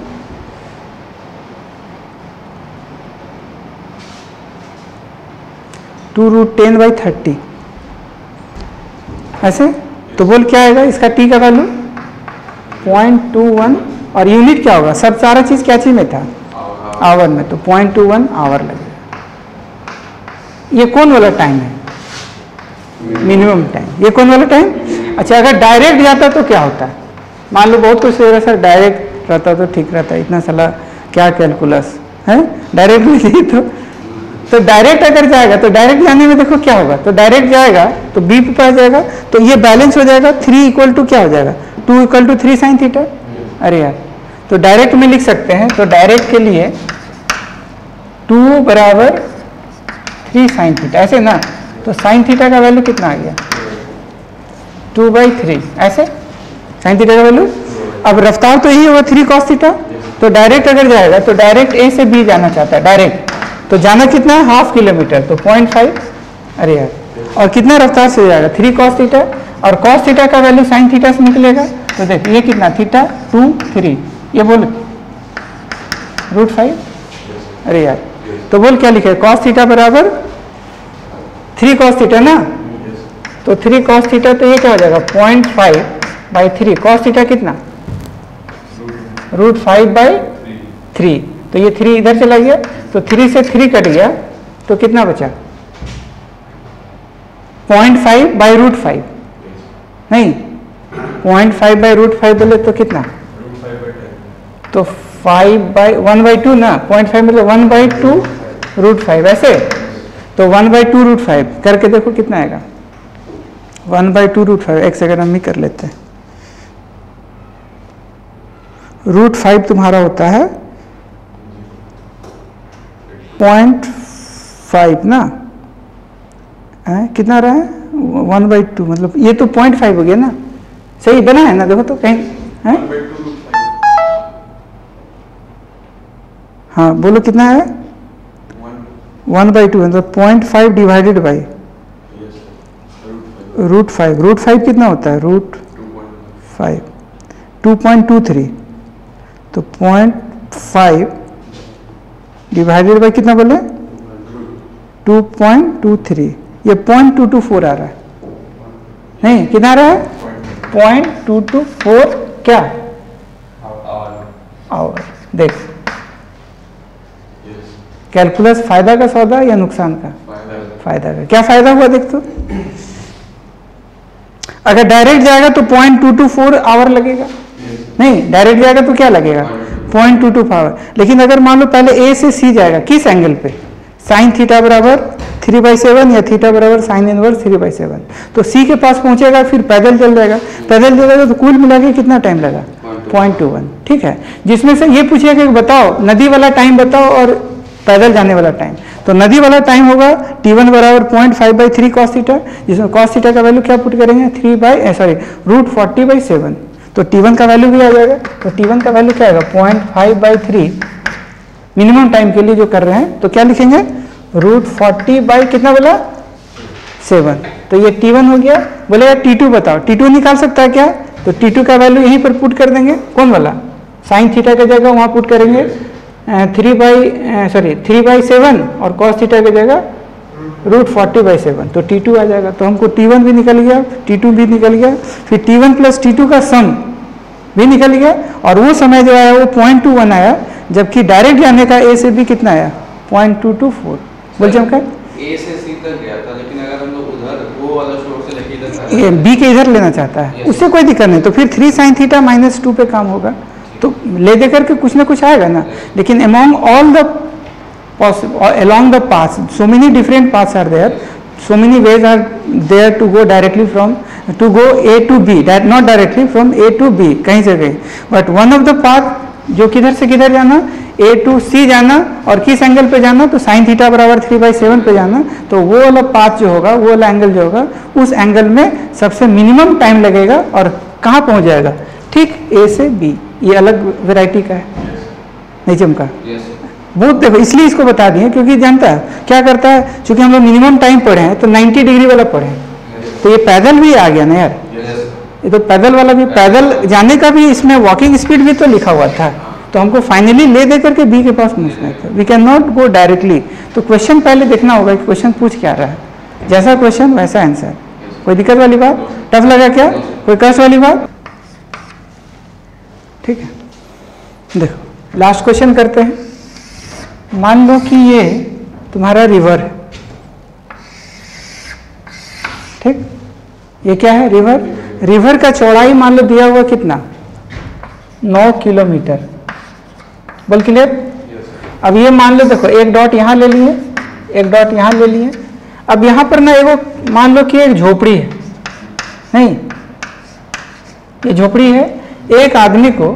two root ten by thirty, ऐसे। तो बोल क्या आएगा इसका टी का वैल्यू पॉइंट टू वन, और यूनिट क्या होगा, सब सारा चीज क्या चीज में था, आवर में, तो पॉइंट टू वन आवर लगेगा। ये कौन वाला टाइम है, मिनिमम टाइम, ये कौन वाला टाइम। अच्छा अगर डायरेक्ट जाता तो क्या होता है, मान लो बहुत कुछ हो रहा सर, डायरेक्ट रहता तो ठीक रहता, इतना साला क्या कैलकुलस है, डायरेक्ट नहीं तो तो डायरेक्ट अगर जाएगा तो डायरेक्ट जाने में देखो क्या होगा, तो डायरेक्ट जाएगा तो बी पे आ जाएगा, तो ये बैलेंस हो जाएगा, थ्री इक्वल टू क्या हो जाएगा, two equal to three sine theta. अरे यार तो डायरेक्ट में लिख सकते हैं, तो डायरेक्ट के लिए टू बराबर थ्री साइन थीटा, ऐसे ना। तो साइन थीटा का वैल्यू कितना आ गया, टू बाई थ्री, ऐसे साइन थीटा का वैल्यू। अब रफ्तार तो यही होगा थ्री कॉस थीटा, तो डायरेक्ट अगर जाएगा तो डायरेक्ट ए से बी जाना चाहता है डायरेक्ट, तो जाना कितना है, हाफ किलोमीटर, तो पॉइंट फाइव। अरे यार और कितना रफ्तार से जाएगा, थ्री कॉस थीटा, और कॉस थीटा का वैल्यू साइन थीटा से निकलेगा, तो देख ये कितना, थीटा टू थ्री, ये बोल रूट फाइव। अरे यार तो बोल क्या लिखे, कॉस थीटा बराबर थ्री कॉस थीटा ना, तो थ्री कॉस थीटा, तो ये क्या हो जाएगा, point five by three, cos theta कितना, रूट फाइव बाई थ्री, तो ये थ्री इधर चला गया, तो थ्री से थ्री कट गया, तो कितना बचा, point five by root five, नहीं point five by root five बोले तो कितना, तो five by one by two ना, पॉइंट फाइव मतलब one by two root five, ऐसे। तो one by two root five करके देखो कितना आएगा, one by two root five, एक सेकंड हम ही कर लेते हैं। रूट फाइव तुम्हारा होता है पॉइंट फाइव ना, है? कितना रहा है, वन बाई टू, मतलब ये तो पॉइंट फाइव हो गया ना, सही बना है ना, देखो तो कहीं है, हाँ बोलो कितना है, वन बाई टू, मतलब point five divided by root five, root five कितना होता है, root five, two point two three, तो पॉइंट फाइव डिवाइडेड बाई कितना बोले, टू पॉइंट टू थ्री, ये पॉइंट टू टू फोर आ रहा है, नहीं कितना आ रहा है, पॉइंट टू टू फोर क्या आवर। देख कैलकुलस फायदा का सौदा या नुकसान का, फायदा का। क्या फायदा हुआ देख तो, अगर डायरेक्ट जाएगा तो point two two four hour लगेगा, नहीं डायरेक्ट जाएगा तो क्या लगेगा पॉइंट टू टू आवर। लेकिन अगर मान लो पहले ए से सी जाएगा, किस एंगल पे, साइन थीटा बराबर थ्री बाई सेवन या थीटा बराबर sine inverse three by seven, तो सी के पास पहुंचेगा, फिर पैदल चल जाएगा, पैदल चलेगा तो कुल मिला के कितना टाइम लगा पॉइंट टू वन, ठीक है। जिसमें से ये पूछेगा कि बताओ नदी वाला टाइम बताओ और पैदल जाने वाला टाइम, तो नदी वाला टाइम होगा टी वन बराबर point five by three cos theta, जिसमें कॉस थीटा का वैल्यू क्या पुट करेंगे three by sorry root forty by seven, तो टी वन का वैल्यू भी आ जाएगा, तो टी वन का वैल्यू क्या आएगा point five by three minimum time के लिए जो कर रहे हैं, तो क्या लिखेंगे रूट फोर्टी बाई कितना बोला सेवन, तो ये टी वन हो गया। बोलेगा टी टू बताओ, टी टू निकाल सकता है क्या, तो टी टू का वैल्यू यहीं पर पुट कर देंगे, कौन वाला साइन थीटा की जगह वहाँ पुट करेंगे three by sorry three by seven और कॉस थीटा की जगह रूट फोर्टी बाई सेवन, तो टी टू आ जाएगा। तो हमको टी वन भी निकल गया, टी टू भी निकल गया, फिर T one plus T two का सम भी निकल गया, और वो समय जो आया वो पॉइंट टू वन आया, जबकि डायरेक्ट जाने का ए से बी कितना आया पॉइंट टू टू फोर। बोल चमका ए से सी तक गया था, लेकिन अगर हम लोग उधर वो वाला सोर्स से लेके इधर बी के इधर लेना चाहता है, उससे कोई दिक्कत नहीं, तो फिर three sine theta minus two पे काम होगा, तो ले दे करके कुछ ना कुछ आएगा ना। लेकिन among all the along the path, so many different paths are there, so many ways are there to go directly from to go A to B, that not directly from A to B कहीं से गए, but one of the path जो किधर से किधर जाना A to C जाना और किस एंगल पे जाना, तो साइन थीटा बराबर थ्री बाई सेवन पे जाना, तो वो वाला पाथ जो होगा वो वाला एंगल जो होगा उस एंगल में सबसे मिनिमम टाइम लगेगा और कहाँ पहुँच जाएगा ठीक A से B। ये अलग वेराइटी का है, नहीं चमका बहुत देखो, इसलिए इसको बता दिए क्योंकि जानता है क्या करता है, क्योंकि हम लोग मिनिमम टाइम पढ़े हैं तो नाइन्टी डिग्री वाला पढ़े हैं, तो ये पैदल भी आ गया ना यार, ये तो पैदल वाला भी, पैदल जाने का भी इसमें वॉकिंग स्पीड भी तो लिखा हुआ था, तो हमको फाइनली ले दे करके बी के पास पहुंचना था, we can not go directly. तो क्वेश्चन पहले देखना होगा कि क्वेश्चन पूछ क्या रहा है, जैसा क्वेश्चन वैसा आंसर। कोई दिक्कत वाली बात, टफ लगा क्या, कोई कष्ट वाली बात, ठीक है। देखो लास्ट क्वेश्चन करते हैं। मान लो कि ये तुम्हारा रिवर है, ठीक, ये क्या है रिवर, रिवर का चौड़ाई मान लो दिया हुआ कितना नौ किलोमीटर, बोल क्लियर। अब ये मान लो देखो एक डॉट यहाँ ले लिए, एक डॉट यहाँ ले लिए, अब यहाँ पर ना एगो मान लो कि एक झोपड़ी है, नहीं ये झोपड़ी है, एक आदमी को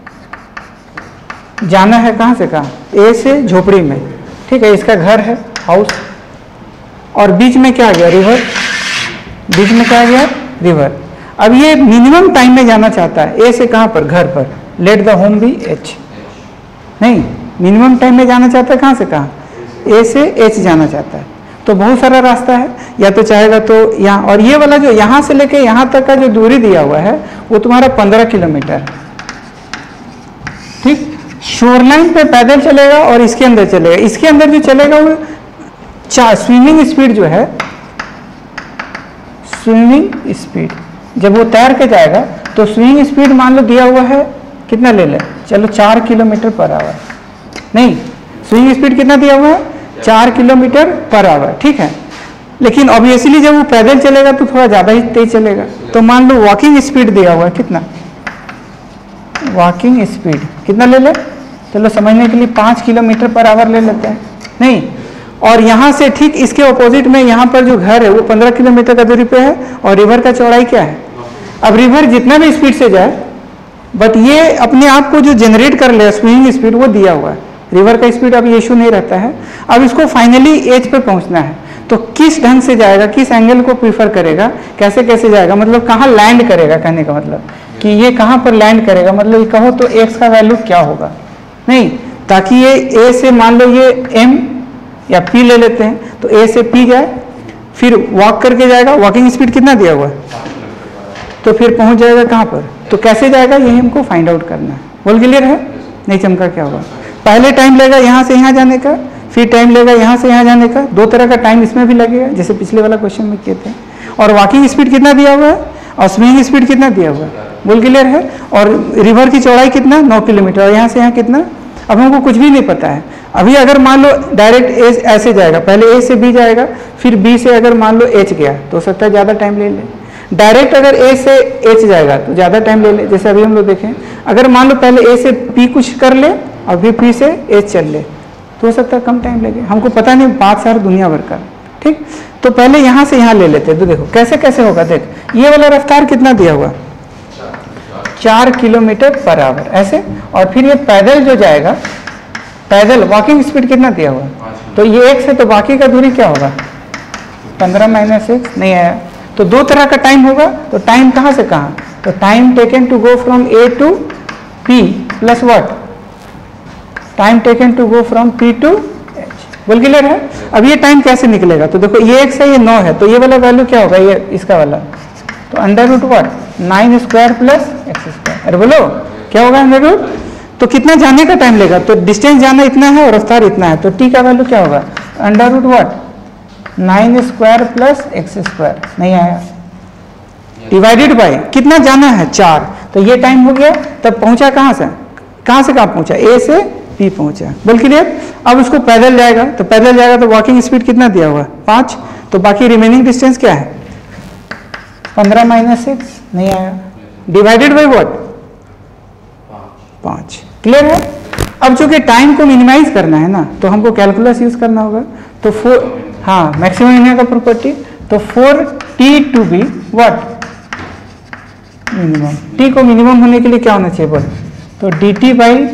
जाना है कहाँ से कहाँ, ए से झोपड़ी में, ठीक है, इसका घर है हाउस, और बीच में क्या आ गया रिवर, बीच में क्या आ गया रिवर। अब ये मिनिमम टाइम में जाना चाहता है ए से कहाँ पर, घर पर, let the home be H, नहीं मिनिमम टाइम में जाना चाहता है कहाँ से कहाँ, ए से एच जाना चाहता है, तो बहुत सारा रास्ता है, या तो चाहेगा तो यहाँ, और ये वाला जो यहाँ से लेके यहाँ तक का जो दूरी दिया हुआ है वो तुम्हारा पंद्रह किलोमीटर, ठीक। शोरलाइन पे पैदल चलेगा और इसके अंदर चलेगा, इसके अंदर जो चलेगा वो चार स्विमिंग स्पीड जो है, स्विमिंग स्पीड जब वो तैर के जाएगा तो स्विमिंग स्पीड मान लो दिया हुआ है कितना ले ले, चलो चार किलोमीटर पर आवर, नहीं स्विमिंग स्पीड कितना दिया हुआ है चार किलोमीटर पर आवर, ठीक है। लेकिन ऑब्वियसली जब वो पैदल चलेगा तो थोड़ा ज़्यादा ही तेज चलेगा, तो मान लो वॉकिंग स्पीड दिया हुआ है कितना, वॉकिंग स्पीड कितना ले ले, चलो समझने के लिए पाँच किलोमीटर पर आवर ले लेते हैं, नहीं, और यहाँ से ठीक इसके ऑपोजिट में यहाँ पर जो घर है वो पंद्रह किलोमीटर का दूरी पे है, और रिवर का चौड़ाई क्या है। अब रिवर जितना भी स्पीड से जाए, बट ये अपने आप को जो जनरेट कर ले स्विमिंग स्पीड वो दिया हुआ है, रिवर का स्पीड अब इशू नहीं रहता है। अब इसको फाइनली एज पे पहुँचना है, तो किस ढंग से जाएगा, किस एंगल को प्रीफर करेगा, कैसे कैसे जाएगा, मतलब कहाँ लैंड करेगा, कहने का मतलब कि ये कहाँ पर लैंड करेगा, मतलब ये कहो तो एक्स का वैल्यू क्या होगा, नहीं, ताकि ये ए से मान लो ये एम या पी ले लेते हैं, तो ए से पी जाए, फिर वॉक करके जाएगा, वॉकिंग स्पीड कितना दिया हुआ है, तो फिर पहुंच जाएगा कहाँ पर, तो कैसे जाएगा यही हमको फाइंड आउट करना है। बोल क्लियर है, नहीं चमका क्या होगा, पहले टाइम लेगा यहाँ से यहाँ जाने का, फिर टाइम लेगा यहाँ से यहाँ जाने का, दो तरह का टाइम इसमें भी लगेगा जैसे पिछले वाला क्वेश्चन में किए थे। और वॉकिंग स्पीड कितना दिया हुआ है और स्विमिंग स्पीड कितना दिया हुआ है, बोल क्लियर है। और रिवर की चौड़ाई कितना नौ किलोमीटर, और यहाँ से यहाँ कितना, अब हमको कुछ भी नहीं पता है, अभी अगर मान लो डायरेक्ट ए ऐसे जाएगा, पहले ए से बी जाएगा, फिर बी से अगर मान लो एच गया तो हो सकता है ज़्यादा टाइम ले ले। डायरेक्ट अगर ए से एच जाएगा तो ज़्यादा टाइम ले ले, जैसे अभी हम लोग देखें, अगर मान लो पहले ए से पी कुछ कर ले और फिर पी से एच चल ले तो हो सकता है कम टाइम लगे। हमको पता नहीं, बात सारा दुनिया भर का, ठीक। तो पहले यहाँ से यहाँ ले लेते हैं, तो देखो कैसे कैसे होगा। देख, ये वाला रफ्तार कितना दिया हुआ, चार किलोमीटर पर आवर ऐसे, और फिर ये पैदल जो जाएगा, पैदल वॉकिंग स्पीड कितना दिया हुआ, तो ये एक से, तो बाकी का दूरी क्या होगा, पंद्रह माइनस एक, नहीं आया। तो दो तरह का टाइम होगा, तो टाइम कहाँ से कहाँ, तो time taken to go from A to P plus what, time taken to go from P to H. बोल क्लियर है। अब ये टाइम कैसे निकलेगा, तो देखो ये एक्स है, ये नौ है, तो ये वाला वैल्यू क्या होगा, ये इसका वाला, तो under root what, nine square plus X square. अरे बोलो क्या होगा अंडर रूट, तो कितना जाने का टाइम लेगा, तो डिस्टेंस जाना इतना है और रफ्तार इतना है, तो टी का वैल्यू क्या होगा, under root what, nine square plus X square, नहीं आया, डिवाइडेड बाय कितना जाना है, चार। तो ये टाइम हो गया, तब पहुंचा कहाँ से, कहाँ से कहाँ पहुंचा, ए से पी पहुंचा। बोल क्लियर। अब उसको पैदल जाएगा, तो पैदल जाएगा तो वॉकिंग स्पीड कितना दिया हुआ, पाँच, तो बाकी रिमेनिंग डिस्टेंस क्या है, पंद्रह माइनस सिक्स, नहीं आया, डिवाइडेड बाई व्हाट, पाँच। क्लियर है। अब चूंकि टाइम को मिनिमाइज करना है ना, तो हमको कैलकुलस यूज करना होगा, तो फोर, हाँ मैक्सिमम मिनिमम का प्रॉपर्टी, तो four T to be what, minimum. T को मिनिमम होने के लिए क्या होना चाहिए बोल, तो D T by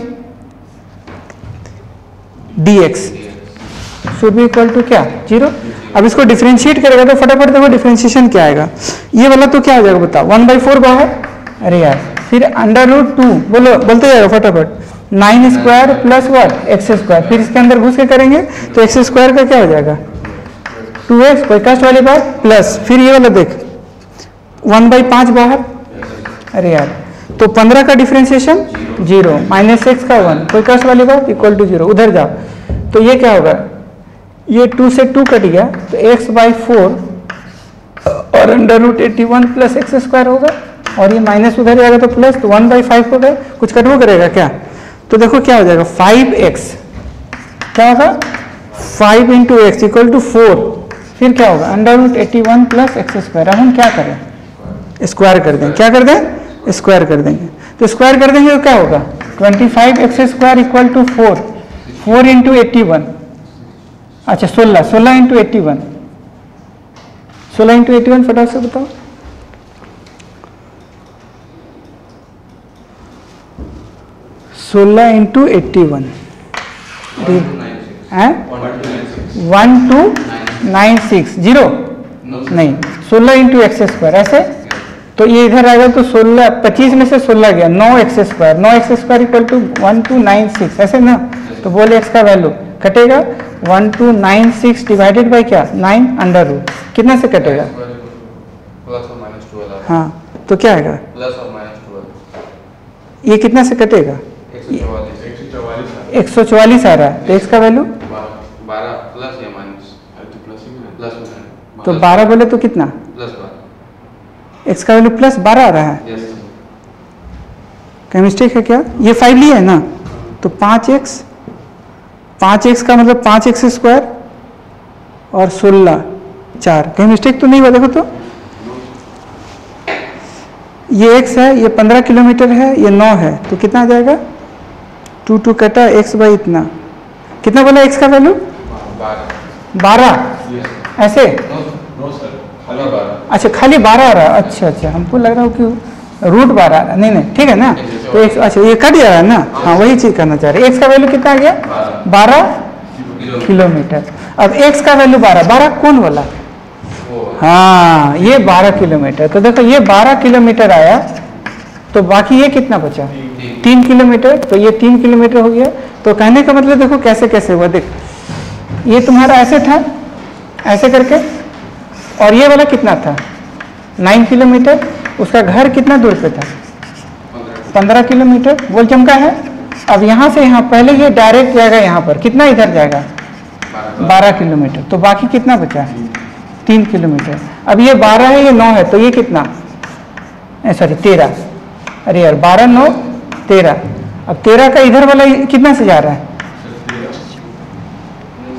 D X should be equal to क्या, जीरो। अब इसको डिफरेंशिएट करेगा तो फटाफट देखो डिफरेंशिएशन क्या आएगा, ये वाला तो क्या हो जाएगा बताओ, वन बाई फोर बाहर, अरे यार, फिर अंडर रूट टू, बोलो बोलते जाएगा फटाफट, nine square plus what, X square, फिर इसके अंदर घुस के करेंगे तो एक्स स्क्वायर का क्या हो जाएगा, टू एक्स, कोई कष्ट वाली बात, प्लस फिर ये वाला देख, वन बाई पाँच बाहर, अरे यार, तो पंद्रह का डिफरेंशिएशन जीरो, माइनस एक्स का वन, कोई कष्ट वाली बात, इक्वल टू जीरो, उधर जाओ, तो ये क्या होगा, ये टू से टू कट गया, तो एक्स बाई फोर और under root eighty one plus X square होगा, और ये माइनस उधर जाएगा तो प्लस, तो वन बाई फाइव हो गया, कुछ कटवा करेगा क्या, तो देखो क्या हो जाएगा, फाइव एक्स, क्या होगा, five into X equal to four, फिर क्या होगा, under root eighty one plus X square. अब हम क्या करें, स्क्वायर कर दें, क्या कर दें, स्क्वायर कर देंगे, तो स्क्वायर कर देंगे तो क्या होगा, twenty five X square equal to four, four into eighty one, अच्छा सोलह, सोलह इंटू एट्टी वन, सोलह इंटू एट्टी वन फटाफट से बताओ, सोलह into eighty one, one two nine six, zero नहीं, सोलह इंटू एक्स स्क्वायर ऐसे, तो ये इधर आएगा तो सोलह, पच्चीस में से सोलह गया, नौ एक्स स्क्वायर, नौ X square equal to one two nine six ऐसे ना, तो बोले एक्स का वैल्यू कटेगा one two nine six divided by what, nine under root, कितना से कटेगा, प्लस और माइनस ट्वेल्व, हाँ तो क्या आएगा, प्लस और माइनस ट्वेल्व, ये कितना से कटेगा, एक सौ चौवालीस आ रहा है, तो एक्स का वैल्यू बारह प्लस या माइनस, प्लस, तो बारह बोले तो कितना, प्लस बारह, एक्स का वैल्यू प्लस बारह आ रहा है, यस, कहीं मिस्टेक है क्या, ये फाइव लिया है ना, तो पाँच एक्स, पाँच एक्स का मतलब पाँच एक्स स्क्वायर और सोलह चार, कहीं मिस्टेक तो नहीं हुआ, देखो तो ये एक्स है, ये पंद्रह किलोमीटर है, ये नौ है, तो कितना आ जाएगा, टू टू कटा एक्स बाई इतना, कितना बोला एक्स का वैल्यू, बारह ऐसे, अच्छा खाली बारह आ रहा है, अच्छा अच्छा हमको लग रहा हो कि रूट बारह आ रहा है, नहीं नहीं ठीक है ना, तो एक, अच्छा ये कट जा रहा है ना, हाँ वही चीज़ करना चाह रहे, एक्स का वैल्यू कितना आ गया, बारह किलोमीटर। अब एक्स का वैल्यू बारह, बारह कौन वाला, हाँ ये बारह किलोमीटर, तो देखो ये बारह किलोमीटर आया, तो बाकी ये कितना बचा, तीन किलोमीटर, तो ये तीन किलोमीटर हो गया, तो कहने का मतलब देखो कैसे कैसे हुआ, देख ये तुम्हारा ऐसे था, ऐसे करके, और ये वाला कितना था, नाइन किलोमीटर, उसका घर कितना दूर पे था, पंद्रह किलोमीटर, बोल चमका है। अब यहाँ से यहाँ पहले ये डायरेक्ट जाएगा यहाँ पर, कितना इधर जाएगा, बारह किलोमीटर, तो बाकी कितना बचा, तीन किलोमीटर। अब ये बारह है, ये नौ है, तो ये कितना, सॉरी तेरह, अरे यार बारह नौ तेरह, अब तेरह का इधर वाला कितना से जा रहा है,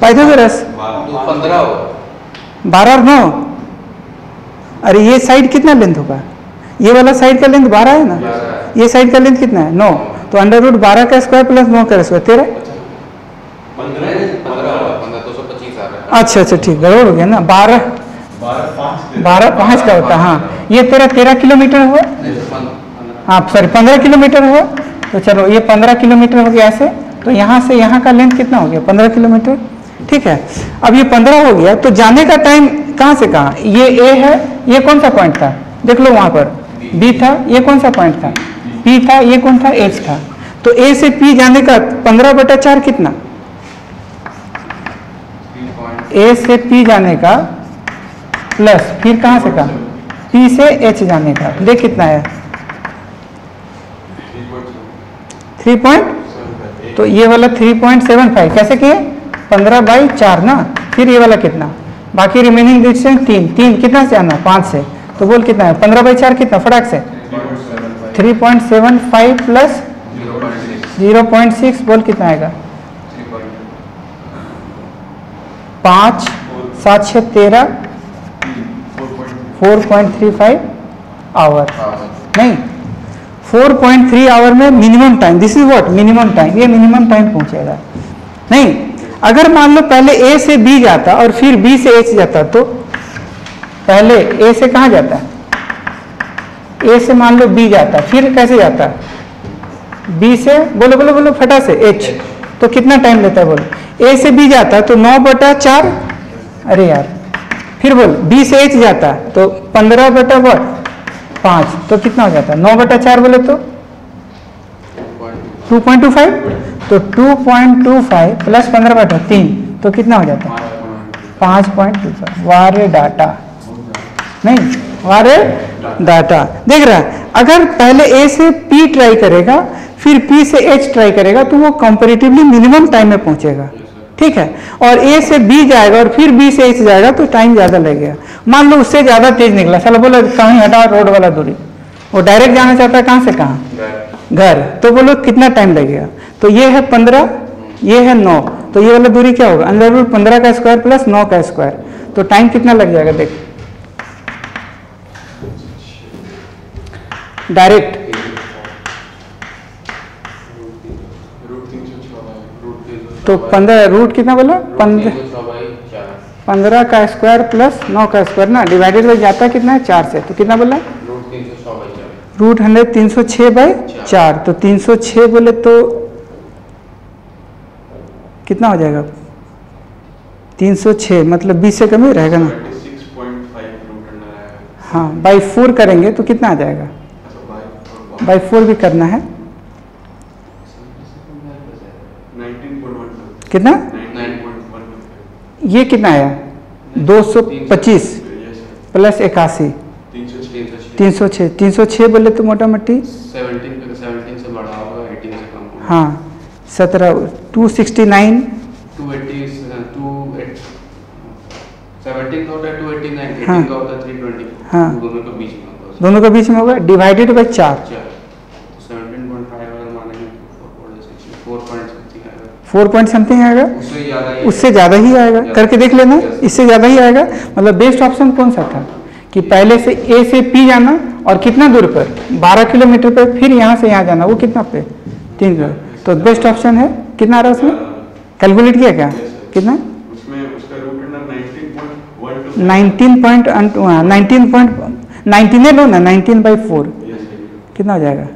पाइथागोरस तो पंद्रह होगा, बारह और नौ। अरे ये साइड कितना लेंथ होगा, ये वाला साइड का लेंथ बारह है ना, बारह। ये साइड का लेंथ कितना है नौ, तो अंडर रूट बारह का स्क्वायर प्लस नौ का स्क्वायर तेरह। पंद्रह पंद्रह होगा, पंद्रह दो सौ पच्चीस आ रहा है। अच्छा अच्छा ठीक, गड़बड़ हो गया ना, बारह बारह पाँच का होता है। हाँ ये तेरह तेरह किलोमीटर हुआ, नहीं, तो पंद्रह- हाँ सॉरी पंद्रह किलोमीटर हुआ। तो चलो ये पंद्रह किलोमीटर हो गया ऐसे, तो यहाँ से यहाँ का लेंथ कितना हो गया पंद्रह किलोमीटर। ठीक है, अब ये पंद्रह हो गया, तो जाने का टाइम कहाँ से कहाँ, ये ए है, ये कौन सा पॉइंट था देख लो वहाँ पर, बी था, ये कौन सा पॉइंट था, पी था, ये कौन था, एच था। तो ए से पी जाने का पंद्रह बटा चार कितना, ए से पी जाने का प्लस फिर कहाँ से कहाँ, पी से एच जाने का, देख कितना है थ्री पॉइंट, तो ये वाला थ्री पॉइंट सेवन फाइव कैसे किए, पंद्रह बाई चार ना, फिर ये वाला कितना, बाकी रिमेनिंग डिस्टेंस तीन, तीन कितना से आना पाँच से, तो बोल कितना है पंद्रह बाई चार कितना फटाक से three point seven five plus zero point six, बोल कितना आएगा पाँच सात छः तेरह four point three five hour, नहीं फोर पॉइंट थ्री आवर में minimum time, this is what minimum time, ये मिनिमम टाइम पहुंचेगा। नहीं अगर मान लो पहले ए से बी जाता और फिर बी से एच जाता, तो पहले ए से कहाँ जाता, ए से मान लो बी जाता, फिर कैसे जाता, बी से बोलो बोलो बोलो फटा से एच, तो कितना टाइम लेता है बोलो, ए से बी जाता तो नौ बटा चार, अरे यार फिर बोल बी से एच जाता तो पंद्रह बटा वट पाँच, तो कितना हो जाता, नौ बटा चार बोले तो टू पॉइंट टू फाइव, तो two point two five plus पंद्रह बटा तीन, तो कितना हो जाता है पाँच पॉइंट टू फाइव। वारे डाटा नहीं, वारे डाटा देख रहा है, अगर पहले ए से पी ट्राई करेगा फिर पी से एच ट्राई करेगा तो वो कंपैरेटिवली मिनिमम टाइम में पहुंचेगा। ठीक है, और ए से बी जाएगा और फिर बी से एच जाएगा तो टाइम ज्यादा लगेगा। मान लो उससे ज्यादा तेज निकला, चलो बोलो कहीं हटा रोड वाला दूरी, वो डायरेक्ट जाना चाहता है कहाँ से कहाँ, घर, तो बोलो कितना टाइम लगेगा, तो ये है पंद्रह, ये है नौ, तो ये वाला दूरी क्या होगा अंडर रूट पंद्रह का स्क्वायर प्लस नौ का स्क्वायर, तो टाइम कितना लग जाएगा देख डायरेक्ट, तो पंद्रह रूट कितना बोला पंद्रह पंद्रह का स्क्वायर प्लस नौ का स्क्वायर ना, डिवाइडेड बाई जाता कितना है चार से, तो कितना बोला रूट हंड्रेड तीन सौ छः बाई चार, तो तीन सौ छः बोले तो कितना हो जाएगा तीन सौ छः मतलब बीस से कम ही रहेगा ना, हाँ बाई फोर करेंगे तो कितना आ जाएगा, बाई फोर भी करना है कितना, ये कितना आया दो सौ पच्चीस प्लस इक्यासी तीन सौ छः, तीन सौ छः बोले तो मोटा मोटी हाँ सत्रह टू सिक्सटी नाइन हाँ हाँ दोनों का बीच में होगा डिवाइडेड बाई चार, फोर पॉइंट समथिंग आएगा, उससे ज़्यादा ही आएगा, करके देख लेना, इससे ज़्यादा ही आएगा। मतलब बेस्ट ऑप्शन कौन सा था कि पहले से ए से पी जाना और कितना दूर पर बारह किलोमीटर पर, फिर यहाँ से यहाँ जाना, वो कितना पे तीन किलो, तो बेस्ट ऑप्शन है कितना आ रहा है उसमें, कैलकुलेट किया क्या कितना nineteen point nineteen point nineteen लो ना, नाइनटीन बाई फोर कितना हो जाएगा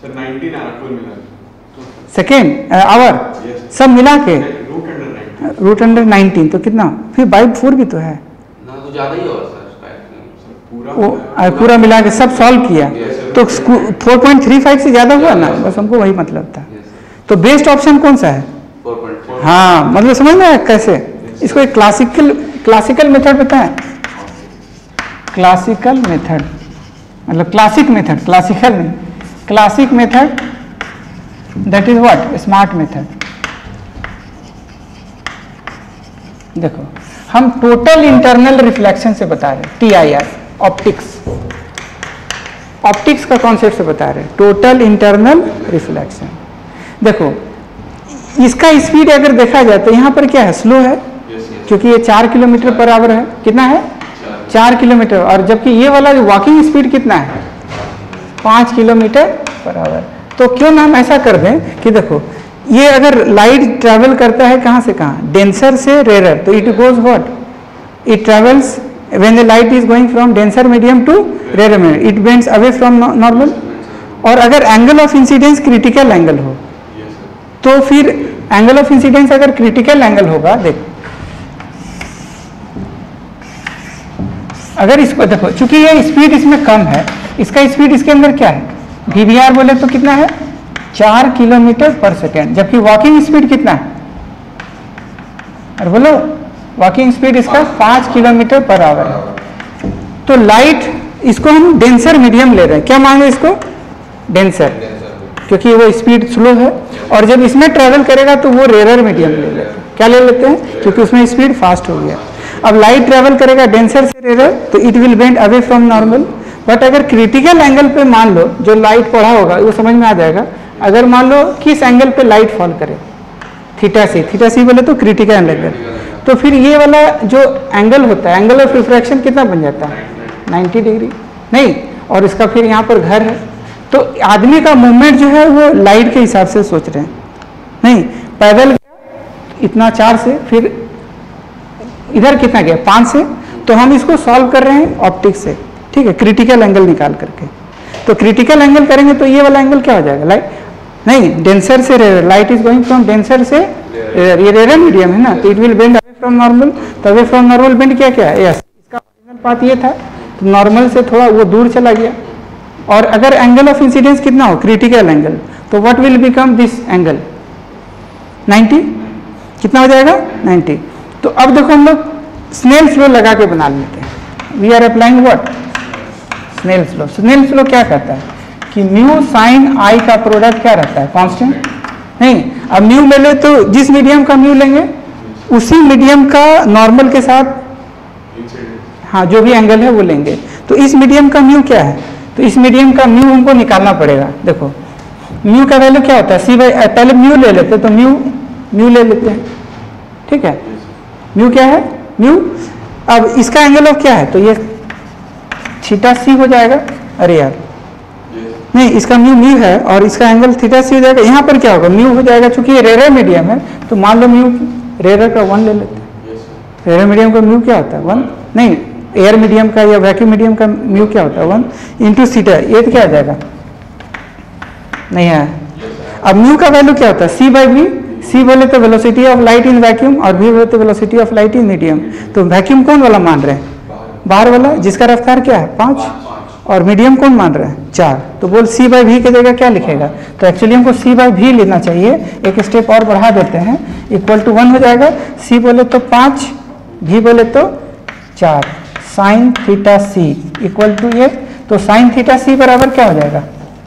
सेकेंड आवर सब मिला के रूट अंडर नाइनटीन, तो कितना फिर बाई फोर भी तो है ना, तो ज्यादा ही होगा सर, वो पूरा मिला के सब सॉल्व किया तो फोर पॉइंट थ्री फाइव से ज्यादा हुआ ना, बस हमको वही मतलब था। तो बेस्ट ऑप्शन कौन सा है, हाँ मतलब समझ में आया कैसे, इसको एक क्लासिकल क्लासिकल मेथड पता है, क्लासिकल मेथड मतलब क्लासिक मेथड, क्लासिकल नहीं classic method, that is what smart method. देखो हम टोटल इंटरनल रिफ्लेक्शन से बता रहे हैं, T I R optics, optics का कॉन्सेप्ट से बता रहे हैं टोटल इंटरनल रिफ्लेक्शन। देखो इसका स्पीड अगर देखा जाए तो यहाँ पर क्या है स्लो है, क्योंकि ये चार किलोमीटर पर आवर है। कितना है? चार किलोमीटर। और जबकि ये वाला वॉकिंग स्पीड कितना है? पाँच किलोमीटर पर आवर। तो क्यों ना हम ऐसा कर दें कि देखो ये अगर लाइट ट्रैवल करता है कहाँ से कहाँ? डेंसर से रेयर, तो it goes what? It travels when the light is going from denser medium to rare medium, it bends away from normal. और अगर angle of incidence critical angle हो तो फिर एंगल ऑफ इंसिडेंस अगर क्रिटिकल एंगल होगा, देखो अगर इसको देखो चूंकि ये स्पीड इसमें कम है, इसका स्पीड इसके अंदर क्या है? वी वी आर बोले तो कितना है? चार किलोमीटर पर सेकेंड। जबकि वॉकिंग स्पीड कितना है? अरे बोलो, वॉकिंग स्पीड इसका पाँच किलोमीटर पर आवर है। तो लाइट इसको हम डेंसर मीडियम ले रहे हैं। क्या मान रहे इसको? डेंसर, क्योंकि वो स्पीड स्लो है। और जब इसमें ट्रेवल करेगा तो वो रेयर मीडियम ले लेते हैं। क्या ले लेते हैं? क्योंकि उसमें स्पीड फास्ट हो गया। अब लाइट ट्रेवल करेगा डेंसर से रेयर, तो it will bend away from normal. But अगर क्रिटिकल एंगल पे मान लो जो लाइट पढ़ा होगा वो समझ में आ जाएगा। अगर मान लो किस एंगल पे लाइट फॉल करे, थीटा सी, थीटा सी बोले तो क्रिटिकल एंगल, तो फिर ये वाला जो एंगल होता है, एंगल ऑफ रिफ्रैक्शन कितना बन जाता है? नब्बे डिग्री नहीं। और इसका फिर यहाँ पर घर है, तो आदमी का मूवमेंट जो है वो लाइट के हिसाब से सोच रहे हैं। नहीं, पैदल गया इतना चार से, फिर इधर कितना गया? पाँच से। तो हम इसको सॉल्व कर रहे हैं ऑप्टिक से, ठीक है, क्रिटिकल एंगल निकाल करके। तो क्रिटिकल एंगल करेंगे तो ये वाला एंगल क्या हो जाएगा? लाइट नहीं, डेंसर से rare, light is going from denser से रेयर, ये रेयर मीडियम है ना, तो it will bend away from normal. तो अवे फ्रॉम नॉर्मल बेंड क्या क्या है? यस, इसका ओरिजिनल पाथ ये था, तो नॉर्मल से थोड़ा वो दूर चला गया। और अगर एंगल ऑफ इंसिडेंस कितना हो? क्रिटिकल एंगल, तो what will become this angle? नब्बे। कितना हो जाएगा? नब्बे। तो अब देखो हम लोग स्नेल्स लॉ लगा के बना लेते हैं। We are applying what? Snell's law. Snell's law क्या कहता है कि म्यू साइन आई का प्रोडक्ट क्या रहता है? कांस्टेंट नहीं। अब म्यू ले ले तो जिस मीडियम का म्यू लेंगे उसी मीडियम का नॉर्मल के साथ, हाँ, जो भी एंगल है वो लेंगे। तो इस मीडियम का म्यू क्या है? तो इस मीडियम का म्यू हमको निकालना पड़ेगा। देखो म्यू का वैल्यू क्या होता है? सी बाई, पहले म्यू ले लेते तो म्यू म्यू ले लेते हैं, ठीक है। म्यू क्या है? म्यू। अब इसका एंगल ऑफ क्या है? तो ये थीटा सी हो जाएगा। अरे यार नहीं, इसका म्यू म्यू है और इसका एंगल थीटा सी हो जाएगा। यहाँ पर क्या होगा? म्यू हो जाएगा, चूंकि ये रेयर मीडियम है तो मान लो म्यू रेयर का वन ले लेते हैं। रेयर मीडियम का म्यू क्या होता है? वन नहीं, एयर मीडियम का या वैक्यूम मीडियम का म्यू क्या होता है? वन इंटू सीटा। ये तो क्या आ जाएगा? नहीं है। अब म्यू का वैल्यू क्या होता है? सी बाई वी। सी बोले तो velocity of light in vacuum और वी बोले तो velocity of light in medium. तो वैक्यूम कौन वाला मान रहे हैं? बाहर वाला, जिसका रफ्तार क्या है? पाँच। और मीडियम कौन मान रहे हैं? चार। तो बोल सी बाई वी की जगह क्या लिखेगा? तो एक्चुअली हमको सी बाई वी लेना चाहिए। एक स्टेप और बढ़ा देते हैं, इक्वल टू वन हो जाएगा। सी बोले तो पाँच, वी बोले तो चार, sine theta C equal to ये। तो साइन थीटा सी बराबर क्या हो जाएगा?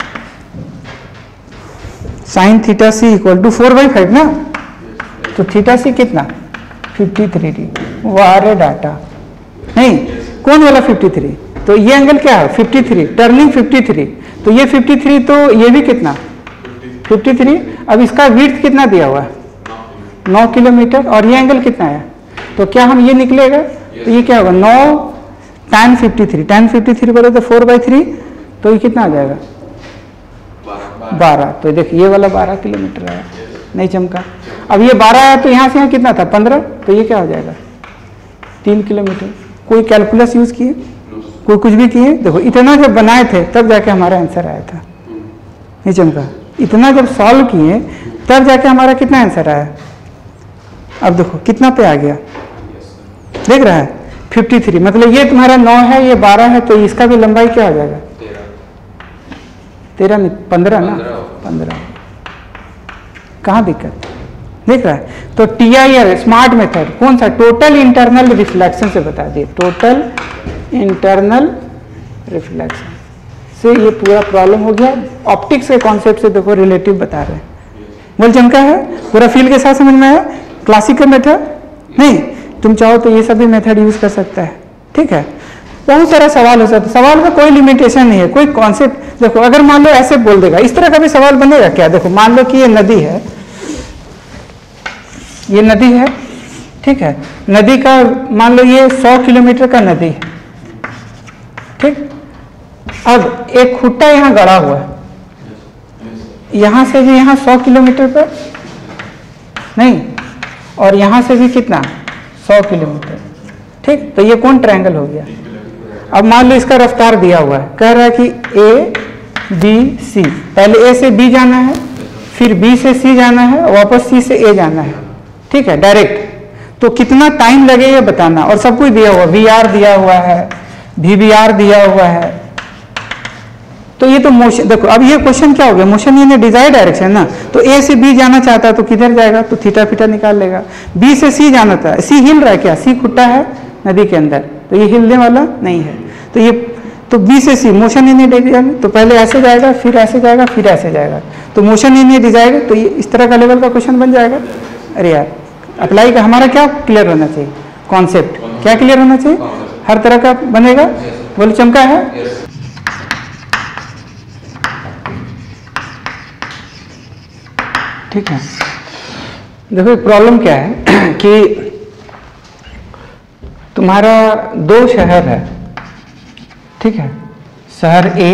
Sine theta C equal to four by five ना। तो थीटा सी कितना? Fifty three D. वारे डाटा नहीं, कौन वाला फिफ्टी थ्री? तो ये एंगल क्या है? Fifty three, turning fifty three. तो ये फिफ्टी थ्री, तो ये भी कितना? Fifty three. अब इसका विड्थ कितना दिया हुआ है? नौ किलोमीटर। और ये एंगल कितना है? तो क्या हम ये निकलेगा? तो ये क्या होगा? नौ ten fifty three, ten fifty three बोले तो फोर बाई थ्री, तो ये कितना आ जाएगा? बारह। तो देखिए ये वाला बारह किलोमीटर आया, नहीं चमका। अब ये बारह आया तो यहाँ से यहाँ कितना था? पंद्रह। तो ये क्या हो जाएगा? तीन किलोमीटर। कोई कैलकुलस यूज किए? कोई कुछ भी किए? देखो इतना जब बनाए थे तब जाके हमारा आंसर आया था, नहीं चमका। इतना जब सॉल्व किए तब जाके हमारा कितना आंसर आया? अब देखो कितना पे आ गया, देख रहा है? Fifty three. मतलब ये तुम्हारा नौ है, ये बारह है, तो इसका भी लंबाई क्या हो जाएगा? तेरह नहीं, पंद्रह ना, पंद्रह। कहाँ दिक्कत? देख रहा है? तो T I R smart method कौन सा? टोटल इंटरनल रिफ्लेक्शन से बता दिए। टोटल इंटरनल रिफ्लेक्शन से ये पूरा प्रॉब्लम हो गया। ऑप्टिक्स के कॉन्सेप्ट से देखो रिलेटिव बता रहे हैं। बोल चमका है? पूरा फील के साथ समझ में आया? क्लासिकल मेथड नहीं, तुम चाहो तो ये सभी मेथड यूज कर सकता है, ठीक है। बहुत सारा सवाल हो सकता है, सवाल का कोई लिमिटेशन नहीं है, कोई कॉन्सेप्ट। देखो अगर मान लो ऐसे बोल देगा, इस तरह का भी सवाल बनेगा क्या? देखो मान लो कि ये नदी है, ये नदी है, ठीक है। नदी का मान लो ये सौ किलोमीटर का नदी है, ठीक। अब एक खुट्टा यहाँ गड़ा हुआ है, यहाँ से भी यहाँ सौ किलोमीटर पर नहीं, और यहाँ से भी कितना सौ किलोमीटर, ठीक। तो ये कौन ट्रायंगल हो गया? अब मान लो इसका रफ्तार दिया हुआ है, कह रहा है कि ए बी सी, पहले ए से बी जाना है, फिर बी से सी जाना है, वापस सी से ए जाना है, ठीक है, डायरेक्ट। तो कितना टाइम लगेगा बताना, और सब कुछ दिया हुआ, वी आर दिया हुआ है, वी बी आर दिया हुआ है। तो ये तो मोशन, देखो अब ये क्वेश्चन क्या हो गया, मोशन इन डिजायर डायरेक्शन ना, तो ए से बी जाना चाहता है तो किधर जाएगा, तो थीटा फीटा निकाल लेगा। बी से सी जाना था, सी हिल रहा है क्या, सी खुट्टा है नदी के अंदर, तो ये हिलने वाला नहीं है, तो ये तो बी से सी मोशन इन डिजायर, तो पहले ऐसे जाएगा, फिर ऐसे जाएगा, फिर ऐसे जाएगा, तो मोशन इन डिजायर, तो ये इस तरह का लेवल का क्वेश्चन बन जाएगा। अरे यार अप्लाई का हमारा क्या क्लियर होना चाहिए, कॉन्सेप्ट क्या क्लियर होना चाहिए, हर तरह का बनेगा। बोलो चमका है। ठीक है, देखो प्रॉब्लम क्या है कि तुम्हारा दो शहर है, ठीक है, शहर ए,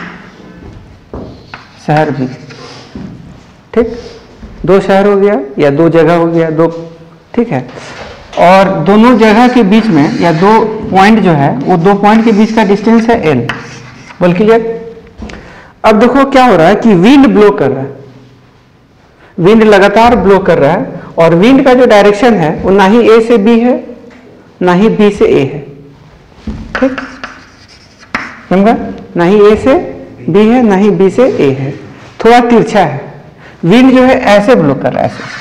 शहर बी, ठीक, दो शहर हो गया या दो जगह हो गया, दो, ठीक है, और दोनों जगह के बीच में या दो पॉइंट जो है वो दो पॉइंट के बीच का डिस्टेंस है एल। बोल क्लियर। अब देखो क्या हो रहा है कि विंड ब्लो कर रहा है, विंड लगातार ब्लो कर रहा है, और विंड का जो डायरेक्शन है वो ना ही ए से बी है ना ही बी से ए है, ठीक, समझा, ना ही ए से बी है ना ही बी से ए है, थोड़ा तिरछा है। विंड जो है ऐसे ब्लो कर रहा है, ऐसे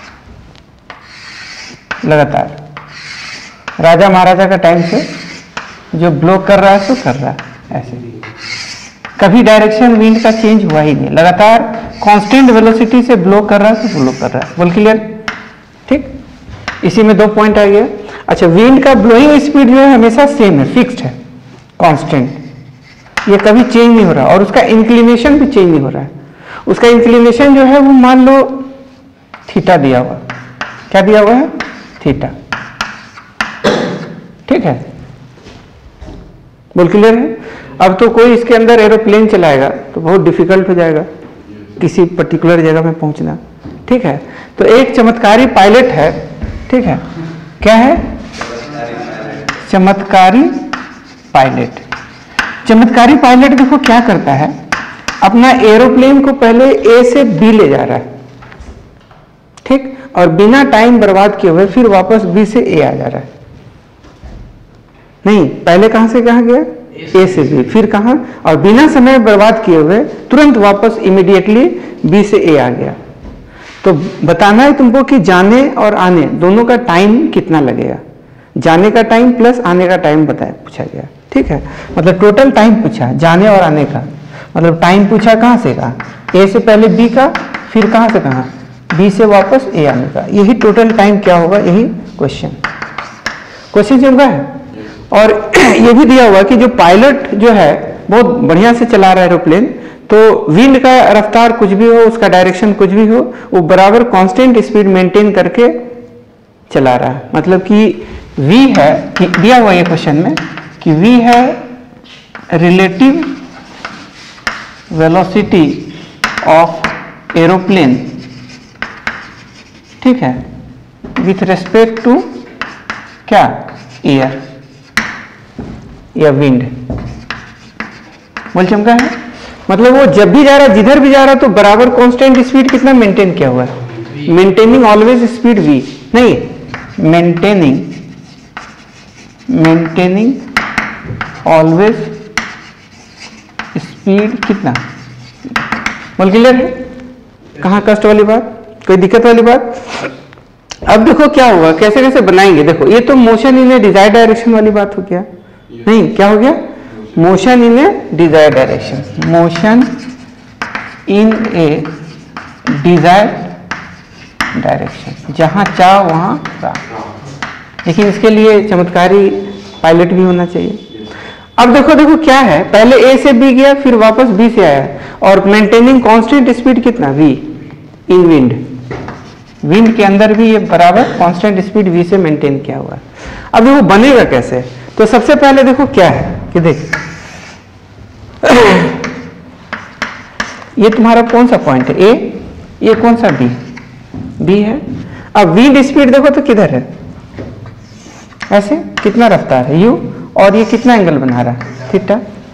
लगातार, राजा महाराजा का टाइम से जो ब्लो कर रहा है सो कर रहा है ऐसे, कभी डायरेक्शन विंड का चेंज हुआ ही नहीं, लगातार कांस्टेंट वेलोसिटी से ब्लो कर रहा है तो ब्लो कर रहा है। बोल क्लियर, ठीक, इसी में दो पॉइंट आ गया। अच्छा, विंड का ब्लोइंग स्पीड जो है हमेशा सेम है, फिक्स्ड है, कांस्टेंट, ये कभी चेंज नहीं हो रहा, और उसका इंक्लिनेशन भी चेंज नहीं हो रहा है। उसका इंक्लिनेशन जो है वो मान लो थीटा दिया हुआ, क्या दिया हुआ है, थीटा, ठीक है। बोल क्लियर है। अब तो कोई इसके अंदर एरोप्लेन चलाएगा तो बहुत डिफिकल्ट हो जाएगा किसी पर्टिकुलर जगह में पहुंचना, ठीक है। तो एक चमत्कारी पायलट है, ठीक है, क्या है, चमत्कारी पायलट। चमत्कारी पायलट देखो क्या करता है, अपना एरोप्लेन को पहले ए से बी ले जा रहा है, ठीक, और बिना टाइम बर्बाद किए हुए फिर वापस बी से ए आ जा रहा है। नहीं, पहले कहां से कहां गया, ए से बी, फिर कहां, और बिना समय बर्बाद किए हुए तुरंत वापस इमीडिएटली बी से ए आ गया। तो बताना है तुमको कि जाने और आने दोनों का टाइम कितना लगेगा, जाने का टाइम प्लस आने का टाइम बताया, पूछा गया, ठीक है। मतलब टोटल टाइम पूछा जाने और आने का, मतलब टाइम पूछा कहां से कहां, ए से पहले बी का, फिर कहां से कहां, बी से वापस ए आने का, यही टोटल टाइम क्या होगा, यही क्वेश्चन क्वेश्चन चल रहा है। और ये भी दिया हुआ कि जो पायलट जो है बहुत बढ़िया से चला रहा है एरोप्लेन, तो विंड का रफ्तार कुछ भी हो, उसका डायरेक्शन कुछ भी हो, वो बराबर कांस्टेंट स्पीड मेंटेन करके चला रहा है। मतलब कि v है, कि दिया हुआ ये क्वेश्चन में कि v है रिलेटिव वेलोसिटी ऑफ एरोप्लेन, ठीक है, विथ रेस्पेक्ट टू क्या, एयर या विंड। बोल चमका है, मतलब वो जब भी जा रहा है, जिधर भी जा रहा है, तो बराबर कांस्टेंट स्पीड कितना मेंटेन किया हुआ है, मेंटेनिंग ऑलवेज स्पीड v, नहीं, मेंटेनिंग मेंटेनिंग ऑलवेज स्पीड कितना। बोल क्लियर है, कहाँ कष्ट वाली बात, कोई दिक्कत वाली बात। अब देखो क्या होगा, कैसे कैसे बनाएंगे। देखो ये तो motion in a desire direction वाली बात हो गया, नहीं क्या हो गया, motion in a desire direction, motion in a desire direction, जहां चाह वहां राह। लेकिन इसके लिए चमत्कारी पायलट भी होना चाहिए। अब देखो देखो क्या है, पहले ए से बी गया, फिर वापस बी से आया, और मेंटेनिंग कांस्टेंट स्पीड कितना, v इन विंड, विंड के अंदर भी ये बराबर कांस्टेंट स्पीड v से मेंटेन किया हुआ है। अब वो बनेगा कैसे? तो सबसे पहले देखो क्या है कि देख ये तुम्हारा कौन सा पॉइंट है A, ये कौन सा B, B है। अब विंड स्पीड देखो तो किधर है, ऐसे कितना रफ्तार है u, और ये कितना एंगल बना रहा है थीटा।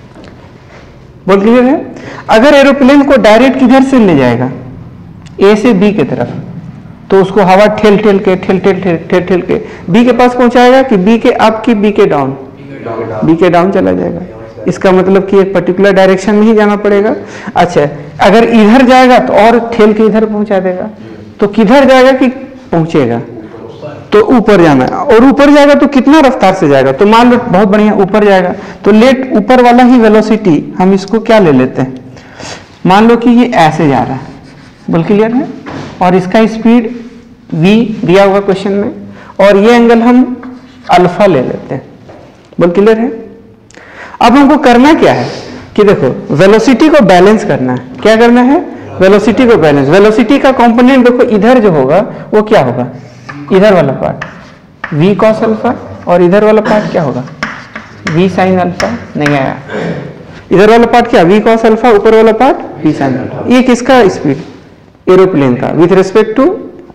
बोल क्लियर है? अगर एरोप्लेन को डायरेक्ट किधर से ले जाएगा A से B की तरफ, तो उसको हवा ठेल ठेल के ठेल ठेल ठेल ठेल ठेल के B के पास पहुंचाएगा कि B के अप की B के डाउन, B के डाउन चला जाएगा। इसका मतलब कि एक पर्टिकुलर डायरेक्शन में ही जाना पड़ेगा। अच्छा, अगर इधर जाएगा तो और ठेल के इधर पहुंचा देगा, तो किधर जाएगा कि पहुंचेगा, तो ऊपर जाना है। और ऊपर जाएगा तो कितना रफ्तार से जाएगा, तो मान लो बहुत बढ़िया ऊपर जाएगा, तो लेट ऊपर वाला ही वेलोसिटी हम इसको क्या ले लेते हैं, मान लो कि ये ऐसे जा रहा है, बोल क्लियर है, और इसका स्पीड v दिया हुआ क्वेश्चन में, और ये एंगल हम अल्फा ले लेते हैं। बोल क्लियर है? अब हमको करना क्या है कि देखो वेलोसिटी को बैलेंस करना है। क्या करना है? वेलोसिटी को बैलेंस। वेलोसिटी का कंपोनेंट देखो इधर जो होगा वो क्या होगा, इधर वाला पार्ट v cos अल्फा, और इधर वाला पार्ट क्या होगा v sin अल्फा। नहीं आया, इधर वाला पार्ट क्या v cos अल्फा, ऊपर वाला पार्ट v sin अल्फा। ये किसका स्पीड, एरोप्लेन का, with respect to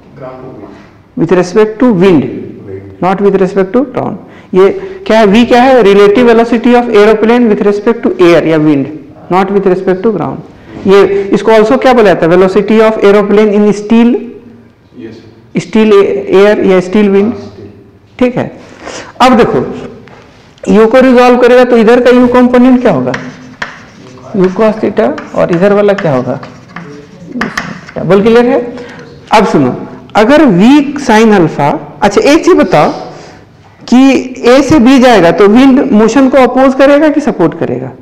with respect to wind, not with respect to ground. ये क्या है, v क्या है, relative velocity of aeroplane with respect to air या wind, not with respect to ground. ये इसको ऑल्सो क्या बोला जाता है, velocity of aeroplane in still, still air या स्टील विंड। ठीक है, अब देखो u को रिजॉल्व करेगा तो इधर का u कंपोनेंट क्या होगा, u cos थीटा, और इधर वाला क्या होगा, बोल क्लियर है? अब सुनो, अगर v sin अल्फा, अच्छा एक चीज बताओ कि a से b जाएगा तो विंड मोशन को अपोज करेगा कि सपोर्ट करेगा,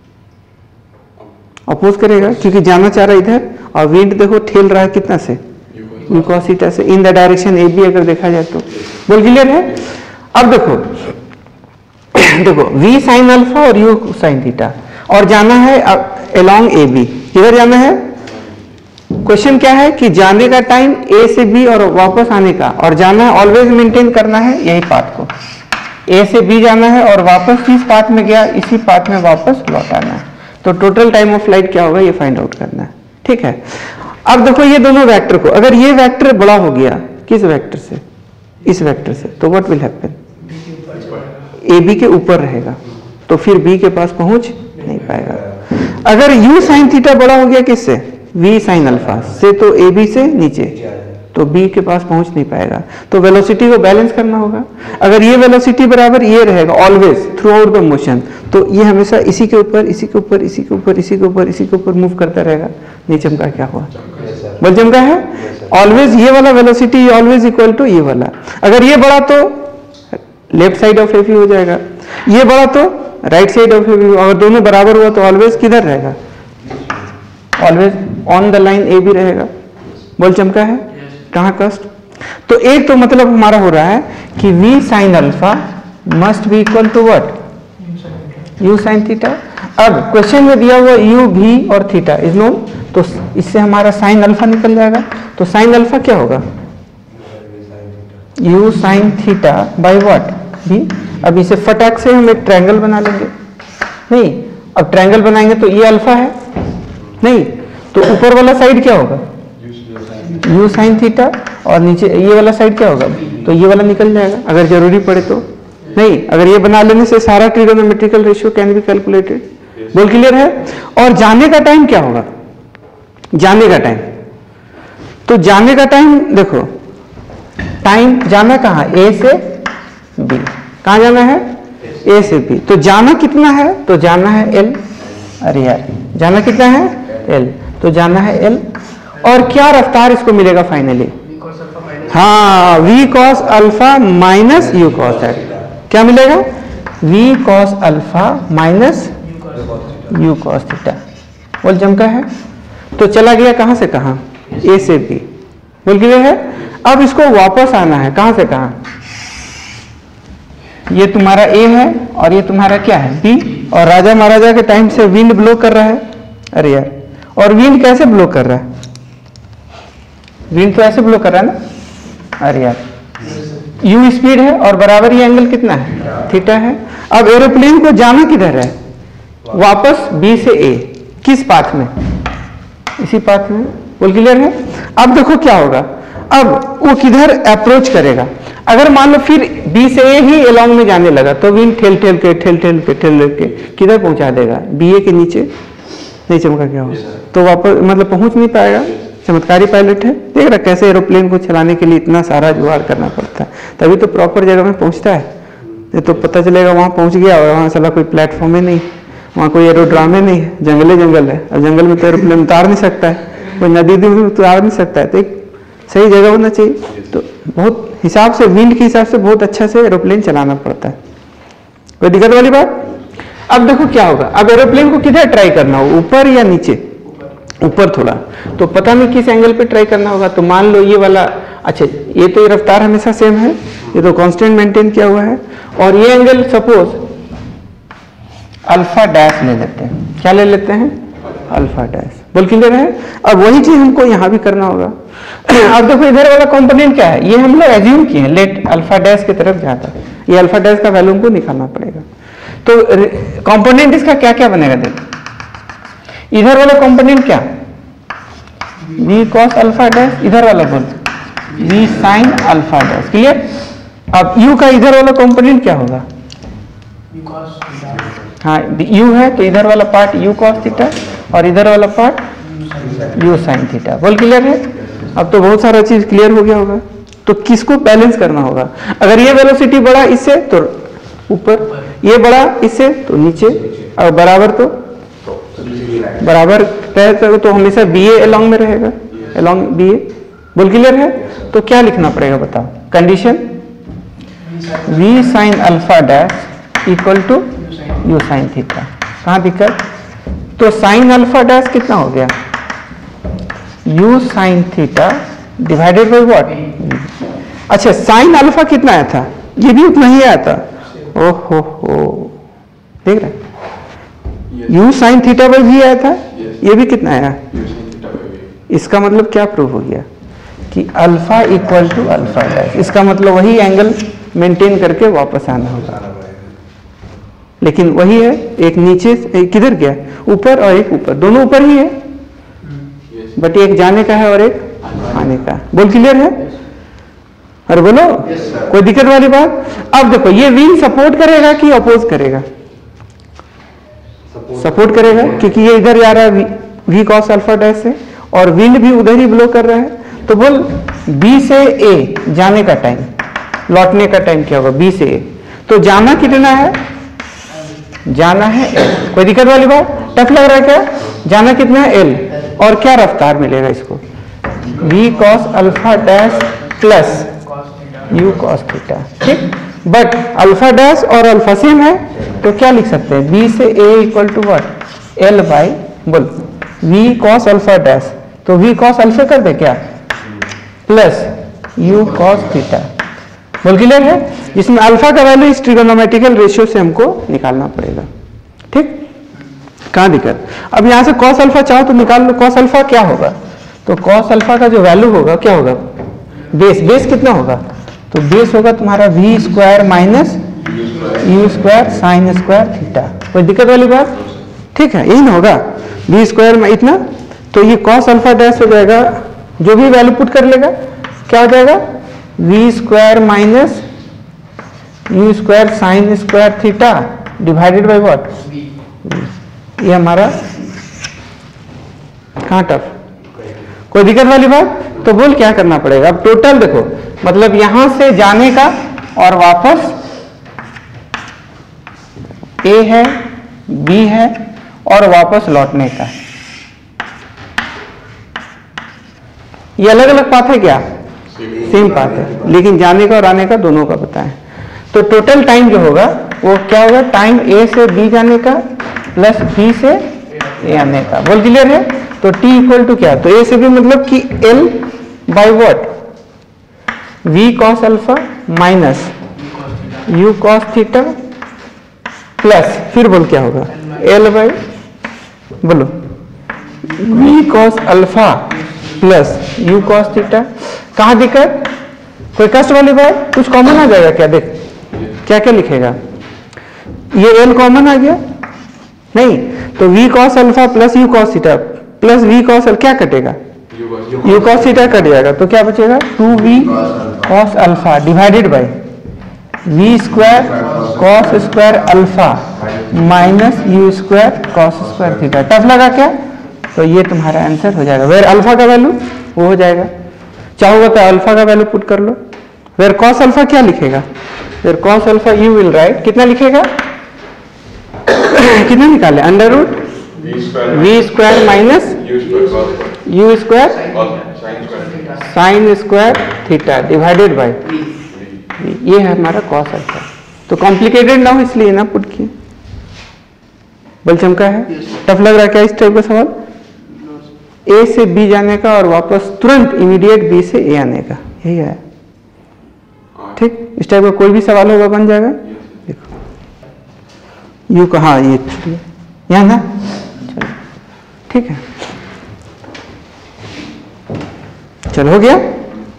अपोज करेगा, क्योंकि जाना चाह रहा है इधर, और विंड देखो ठेल रहा है कितना से, u cos थीटा से, in the direction A B अगर देखा जाए तो। बोल क्लियर है? अब देखो देखो v sin अल्फा और u sin थीटा, और जाना है अलोंग ए बी, किधर जाना है, क्वेश्चन क्या है कि जाने का टाइम ए से बी और वापस आने का, और जाना है ऑलवेज मेंटेन करना है यही पाथ को, ए से बी जाना है और वापस जिस पाथ में गया इसी पाथ में वापस लौट आना है। तो टोटल टाइम ऑफ फ्लाइट क्या होगा ये फाइंड आउट करना है। ठीक है, अब देखो ये दोनों वेक्टर को, अगर ये वेक्टर बड़ा हो गया किस वेक्टर से, इस वेक्टर से, तो what will happen, A B के ऊपर रहेगा, तो फिर बी के पास पहुंच नहीं पाएगा। अगर u sin थीटा बड़ा हो गया किससे, v sin अल्फा से, तो ए बी से नीचे, तो b के पास पहुंच नहीं पाएगा। तो वेलोसिटी को बैलेंस करना होगा। अगर ये वेलोसिटी बराबर ये रहेगा always throughout the motion, तो ये हमेशा इसी के ऊपर इसी के ऊपर इसी के ऊपर इसी के ऊपर इसी के ऊपर मूव करता रहेगा। नहीं चमका, क्या हुआ, बोल चमका है, ऑलवेज ये वाला वेलोसिटी ऑलवेज इक्वल टू ये वाला। अगर ये बड़ा तो लेफ्ट साइड ऑफ एफ हो जाएगा, ये बड़ा तो राइट साइड ऑफ एफ। अगर दोनों बराबर हुआ तो ऑलवेज किधर रहेगा, always on the line A B रहेगा। बोल चमका है, कहाँ कस्ट। तो एक तो मतलब हमारा हो रहा है कि v sin alpha must be equal to what, u sin theta. अब क्वेश्चन में दिया हुआ u v और थीटा इज नोन, तो इससे हमारा sin अल्फा निकल जाएगा। तो sin अल्फा क्या होगा, u sin theta by what, v। अब इसे फटाक से हम एक ट्रायंगल बना लेंगे। नहीं, अब ट्रायंगल बनाएंगे तो ये अल्फा है, नहीं तो ऊपर वाला साइड क्या होगा, u sin थीटा, और नीचे ये वाला साइड क्या होगा, तो ये वाला निकल जाएगा अगर जरूरी पड़े तो। नहीं, अगर ये बना लेने से सारा trigonometrical ratio can be calculated. बोल क्लियर है। और जाने का टाइम क्या होगा, जाने का टाइम, तो जाने का टाइम देखो, टाइम जाना कहाँ, ए से बी, कहाँ जाना है, ए से बी। तो जाना कितना है, तो जाना है एल, अरे यार जाना कितना है एल, तो जाना है एल। और क्या रफ्तार इसको मिलेगा फाइनली, हाँ v cos alpha minus u cos theta. क्या मिलेगा, v cos alpha minus u cos theta. बोल चमका है। तो चला गया कहां से कहां, a से b। बोल क्लियर है। अब इसको वापस आना है, कहां से कहां, ये तुम्हारा a है और ये तुम्हारा क्या है b। और राजा महाराजा के टाइम से विंड ब्लो कर रहा है, अरे यार, और विंड कैसे ब्लो कर रहा है, विंड तो ऐसे ब्लो कर रहा है ना, अरे यार u स्पीड है और बराबर ये एंगल कितना है, थीटा है। अब एरोप्लेन को जाना किधर है, वापस B से A, किस पाथ में, इसी पाथ में, बोल क्लियर है। अब देखो क्या होगा, अब वो किधर अप्रोच करेगा, अगर मान लो फिर B से A ही एलोंग में जाने लगा तो विंड ठेल ठेल के ठेल ठेल के ठेल ठेल के किधर पहुंचा देगा, B A के नीचे, नहीं चमका क्या हो, तो वापस मतलब पहुंच नहीं पाएगा। चमत्कारी पायलट है, देख रहा कैसे एरोप्लेन को चलाने के लिए इतना सारा जुगाड़ करना पड़ता है, तभी तो प्रॉपर जगह में पहुंचता है। ये तो पता चलेगा वहां पहुंच गया और वहां चला कोई प्लेटफॉर्म ही नहीं, वहां कोई एरोड्राम ही नहीं है, जंगले जंगल है, और जंगल में तो एरोप्लेन उतार नहीं सकता है, कोई नदी में उतार नहीं सकता है, तो एक सही जगह होना चाहिए। तो बहुत हिसाब से, विंड के हिसाब से बहुत अच्छा से एरोप्लेन चलाना पड़ता है, कोई दिक्कत वाली बात। अब देखो क्या होगा, अब एरोप्लेन को किधर ट्राई करना हो, ऊपर या नीचे, ऊपर थोड़ा, तो पता नहीं किस एंगल पे ट्राई करना होगा। तो मान लो ये वाला, अच्छा ये तो ये रफ्तार हमेशा सेम है, ये तो कांस्टेंट मेंटेन किया हुआ है, और ये एंगल सपोज अल्फा डैश ले लेते हैं, क्या ले लेते हैं, अल्फा डैश, बोल क्लियर है। अब वही चीज हमको यहाँ भी करना होगा। अब देखो इधर वाला कंपोनेंट क्या है, ये हम लोग एज्यूम किए हैं, लेट अल्फा डैश की तरफ जाता है, ये अल्फा डैश का वैल्यू हमको निकालना पड़ेगा। तो कंपोनेंट इसका क्या क्या बनेगा, देखो इधर वाला कंपोनेंट क्या, v cos अल्फा डैश, इधर वाला बोल v sin alpha dash, clear. अब u का इधर वाला कंपोनेंट क्या होगा, हाँ u है तो इधर वाला पार्ट u cos थीटा और इधर वाला पार्ट u sin थीटा, बोल क्लियर है। अब तो बहुत सारा चीज क्लियर हो गया होगा। तो किसको बैलेंस करना होगा, अगर ये वेलोसिटी बढ़ा इससे तो ऊपर, ये बढ़ा इससे तो नीचे, और बराबर तो बराबर रहे तो हमेशा बी ए एलोंग में रहेगा, एलोंग बी ए, बोल क्लियर है। तो क्या लिखना पड़ेगा बताओ, condition v sin alpha dash equal to u sin theta, कहाँ दिक्कत, तो sin अल्फा डैश कितना हो गया, u sin theta divided by what. अच्छा sin अल्फा कितना आया था, ये भी उतना ही आया था, ओहो हो देख रहे u sin theta by v आया था, ये भी कितना आया, इसका मतलब क्या प्रूव हो गया कि alpha equal to alpha dash, इसका मतलब वही एंगल मेंटेन करके वापस आना होगा। लेकिन वही है, एक नीचे एक किधर गया, ऊपर और एक ऊपर, दोनों ऊपर ही है, बट एक जाने का है और एक आने का, बोल क्लियर है। अरे बोलो yes, कोई दिक्कत वाली बात। अब देखो ये विंड सपोर्ट करेगा कि अपोज करेगा, सपोर्ट करेगा, क्योंकि ये इधर जा रहा है v cos अल्फा डैश से, और विंड भी उधर ही ब्लो कर रहा है। तो बोल B से A जाने का टाइम, लौटने का टाइम क्या होगा, B से A, तो जाना कितना है, जाना है L, कोई दिक्कत वाली बात, टफ लग रहा है क्या, जाना कितना है L, और क्या रफ्तार मिलेगा इसको, v cos alpha dash plus u cos theta, ठीक। बट अल्फा डैश और अल्फा सेम है, तो क्या लिख सकते हैं, b से a equal to what, l by बोल v cos अल्फा डैश, तो v cos अल्फा कर दे क्या, प्लस u cos थीटा, बोल क्लियर है। जिसमें अल्फा का वैल्यू इस ट्रिगोनोमेट्रिकल रेशियो से हमको निकालना पड़ेगा, ठीक, कहाँ दिक्कत। अब यहाँ से cos अल्फा चाहो तो निकाल लो, cos अल्फा क्या होगा, तो cos अल्फा का जो वैल्यू होगा क्या होगा, बेस, बेस कितना होगा, तो बेस होगा तुम्हारा V square minus you square sine square theta, कोई दिक्कत वाली बात, ठीक है, यही ना होगा, वी स्क्वायर में इतना, तो ये cos अल्फा डैश हो जाएगा, जो भी वैल्यू पुट कर लेगा क्या हो जाएगा, we square minus you square sine square theta divided by what, ये हमारा कहाँ टफ, कोई दिक्कत वाली बात। तो बोल क्या करना पड़ेगा, अब टोटल देखो, मतलब यहां से जाने का और वापस A है, B है और वापस लौटने का, ये अलग अलग पाथ है क्या, सेम पाथ है, लेकिन जाने का और आने का दोनों का बताएं। तो टोटल टाइम जो होगा वो क्या होगा, टाइम A से B जाने का प्लस B से A आने का, बोल क्लियर है। तो T इक्वल टू क्या, तो A से B मतलब कि L by what, V cos alpha minus U cos theta plus फिर बोल क्या होगा, L बाई बोलो V cos alpha plus U cos theta. कहाँ दिक्कत, कोई कष्ट वाली बात, कुछ कॉमन आ जाएगा क्या, देख क्या क्या लिखेगा, ये एल कॉमन आ गया नहीं, तो V cos alpha plus U cos theta plus V cos क्या कटेगा, यू कॉस थीटा कट जाएगा, तो क्या बचेगा to we cos alpha divided by v square cos square alpha minus you square cos square theta. Tough लगा क्या, तो ये तुम्हारा आंसर हो जाएगा। वेर अल्फा का वैल्यू वो हो जाएगा, चाहोगे तो अल्फा का वैल्यू पुट कर लो। वेर कॉस अल्फा क्या लिखेगा, where cos alpha you will write कितना लिखेगा कितना निकाले, under root v square minus you square sine square theta divided by, ये है हमारा कॉस अल्फा। तो कॉम्प्लिकेटेड ना हो इसलिए ना पुट किए, बल चमका है। टफ लग रहा है क्या इस टाइप का सवाल, ए से बी जाने का और वापस तुरंत इमीडिएट बी से ए आने का, यही है ठीक। इस टाइप का कोई भी सवाल होगा बन जाएगा। देखो यू कहाँ, ये यहाँ ना, चलो ठीक है, चलो हो गया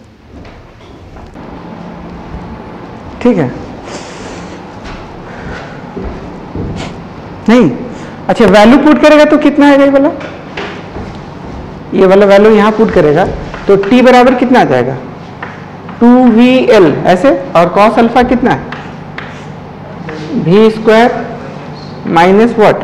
ठीक है। नहीं अच्छा, वैल्यू पुट करेगा तो कितना आएगा ये वाला, ये वाला वैल्यू यहां पुट करेगा तो t बराबर कितना आ जाएगा टू वी एल ऐसे, और कॉस अल्फा कितना है v square minus what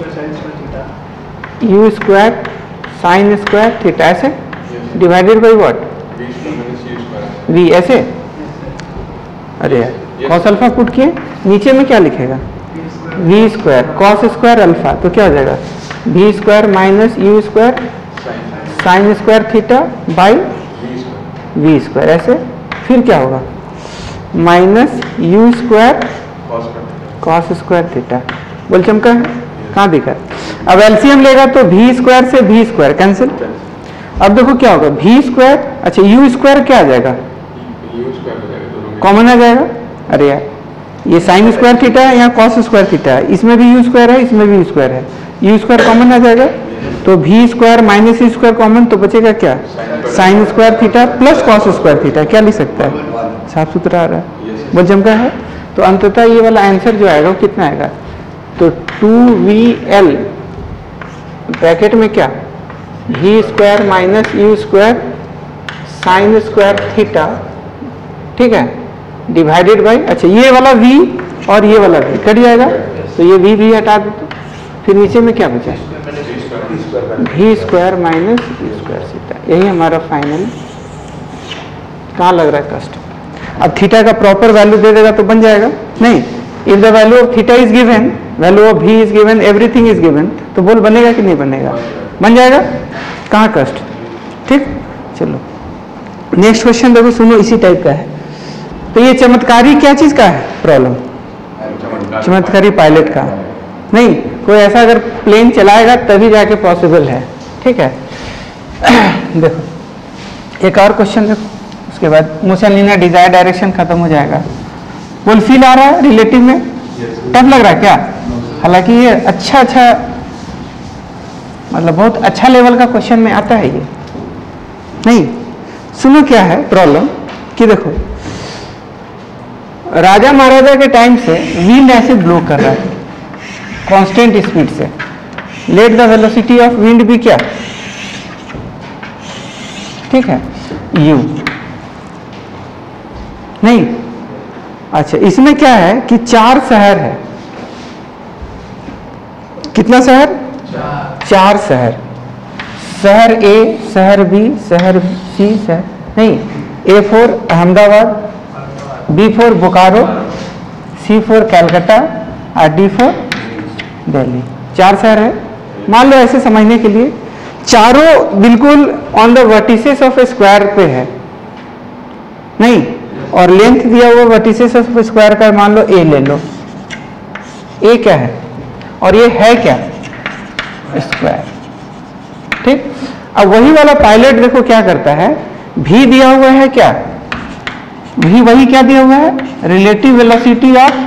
u square sine square theta ऐसे डिवाइडेड बाई व्हाट वी ऐसे। अरे यार कॉस अल्फा पुट किए, नीचे में क्या लिखेगा v square cos square alpha, तो क्या हो जाएगा we square minus you square sine square theta by v square ऐसे, फिर क्या होगा minus you square cos square theta. बोल चमका है, कहाँ दिखा। अब एलसीएम लेगा तो वी स्क्वायर से वी स्क्वायर कैंसिल। अब देखो क्या होगा वी स्क्वायर, अच्छा यू स्क्वायर क्या आ जाएगा कॉमन आ जाएगा। अरे यार ये साइन स्क्वायर थीटा है, यहाँ कॉस स्क्वायर थीटा है, इसमें भी यू स्क्वायर है इसमें भी यू स्क्वायर है, यू स्क्वायर कॉमन आ जाएगा, तो v square minus you square common, तो बचेगा क्या sine square theta plus cos square theta. क्या लिख सकता है, साफ सुथरा आ रहा है, बहुत जमका है। तो अंततः ये वाला आंसर जो आएगा वो कितना आएगा, तो टू वी एल ब्रैकेट में क्या v square minus you square sine square theta, ठीक है डिवाइडेड बाई, अच्छा ये वाला v और ये वाला v कट जाएगा, तो ये v भी हटा दो, फिर नीचे में क्या बचा v square minus you square theta. यही हमारा फाइनल, कहाँ लग रहा है कष्ट। अब थीटा का प्रॉपर वैल्यू दे देगा तो बन जाएगा, नहीं if the value of theta is given, value of v is given, everything is given, तो बोल बनेगा कि नहीं बनेगा, बन जाएगा, कहाँ कष्ट ठीक। चलो नेक्स्ट क्वेश्चन देखो, सुनो इसी टाइप का है। तो ये चमत्कारी क्या चीज का है प्रॉब्लम, चमत्कारी पायलट का, नहीं कोई ऐसा अगर प्लेन चलाएगा तभी जाके पॉसिबल है, ठीक है। देखो एक और क्वेश्चन देखो, उसके बाद मुसेलिना डिजायर डायरेक्शन खत्म हो जाएगा। बोल फील आ रहा है रिलेटिव में, टफ लग रहा है क्या, हालांकि ये अच्छा अच्छा मतलब बहुत अच्छा लेवल का क्वेश्चन में आता है ये, नहीं सुनो क्या है प्रॉब्लम कि देखो राजा महाराजा के टाइम से विंड ऐसे ब्लो कर रहा है कांस्टेंट स्पीड से, let the velocity of wind भी क्या ठीक है u, नहीं अच्छा इसमें क्या है कि चार शहर है, कितना शहर चार, चार शहर, शहर ए शहर बी शहर सी शहर, नहीं A four Ahmedabad, B four Bokaro, C four Calcutta और डी फोर दिल्ली, चार शहर है। मान लो ऐसे समझने के लिए चारों बिल्कुल on the vertices of a square पे है, नहीं और लेंथ दिया हुआ वर्टिसेस ऑफ स्क्वायर का मान लो ए ले लो, ए क्या है और ये है क्या स्क्वायर, ठीक। अब वही वाला पायलट देखो क्या करता है, भी दिया हुआ है क्या भी वही क्या दिया हुआ है relative velocity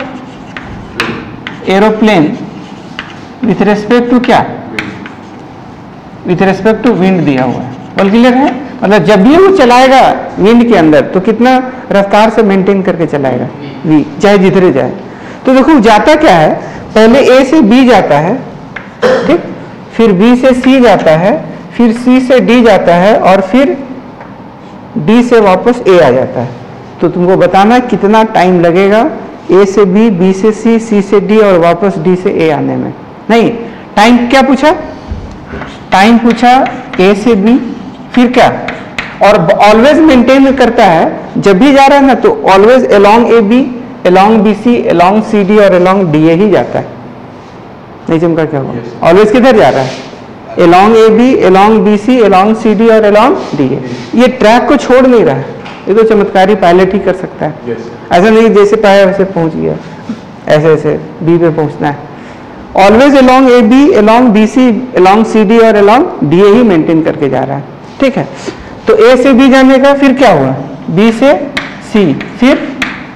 of aeroplane with respect to क्या विथ रेस्पेक्ट टू विंड दिया हुआ है, बोल क्लियर है? मतलब जब भी वो चलाएगा विंड के अंदर तो कितना रफ्तार से मेंटेन करके चलाएगा, वी, चाहे जिधर जाए। तो देखो जाता क्या है, पहले ए से बी जाता है, ठीक, फिर बी से सी जाता है, फिर सी से डी जाता है और फिर डी से वापस ए आ जाता है। तो तुमको बताना कितना टाइम लगेगा ए से बी, बी से सी, सी से डी और वापस डी से ए आने में। नहीं, टाइम क्या पूछा, टाइम पूछा ए से बी, फिर क्या, और ऑलवेज मेंटेन करता है जब भी जा रहा है ना तो always along A B, along B C, along C D और अलोंग डी ए ही जाता है। नहीं चमका क्या हुआ, ऑलवेज किधर जा रहा है, along A B, along B C, along C D और अलोंग डी ए। ये ट्रैक को छोड़ नहीं रहा है, ये तो चमत्कारी पायलट ही कर सकता है। yes. ऐसा नहीं जैसे पाया वैसे पहुंच गया, ऐसे ऐसे बी पे पहुंचना है। Always along A B, along B C, along C D और अलोंग डी ए ही मेंटेन करके जा रहा है, ठीक है। तो ए से बी जाने का फिर क्या हुआ, बी से सी, फिर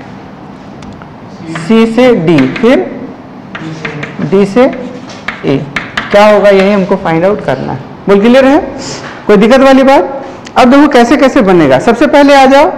सी से डी, फिर डी से ए, क्या होगा यही हमको फाइंड आउट करना है। बोल क्लियर है, कोई दिक्कत वाली बात? अब देखो कैसे कैसे बनेगा। सबसे पहले आ जाओ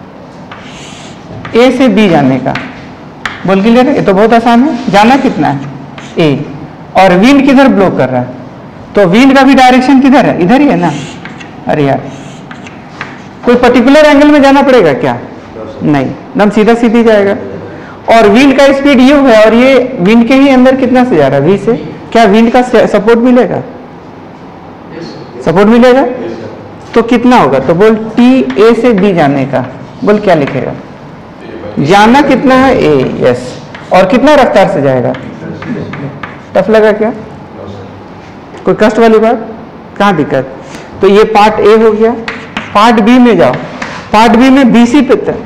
ए से बी जाने का, बोल क्लियर है, ये तो बहुत आसान है। जाना कितना है, ए, और विंड किधर ब्लो कर रहा है, तो विंड का भी डायरेक्शन किधर है, इधर ही है ना। अरे यार कोई पर्टिकुलर एंगल में जाना पड़ेगा क्या, नहीं, एकदम सीधा सीधी जाएगा। और विंड का स्पीड यू है और ये विंड के ही अंदर कितना से जा रहा है, वी से, क्या विंड का सपोर्ट मिलेगा, सपोर्ट मिलेगा, तो कितना होगा, तो बोल टी ए से बी जाने का, बोल क्या लिखेगा, जाना कितना है ए, यस, और कितना रफ्तार से जाएगा। टफ लगा क्या, कोई कष्ट वाली बात, कहाँ दिक्कत। तो ये पार्ट ए हो गया। पार्ट बी में जाओ, पार्ट बी में बी सी पे तक,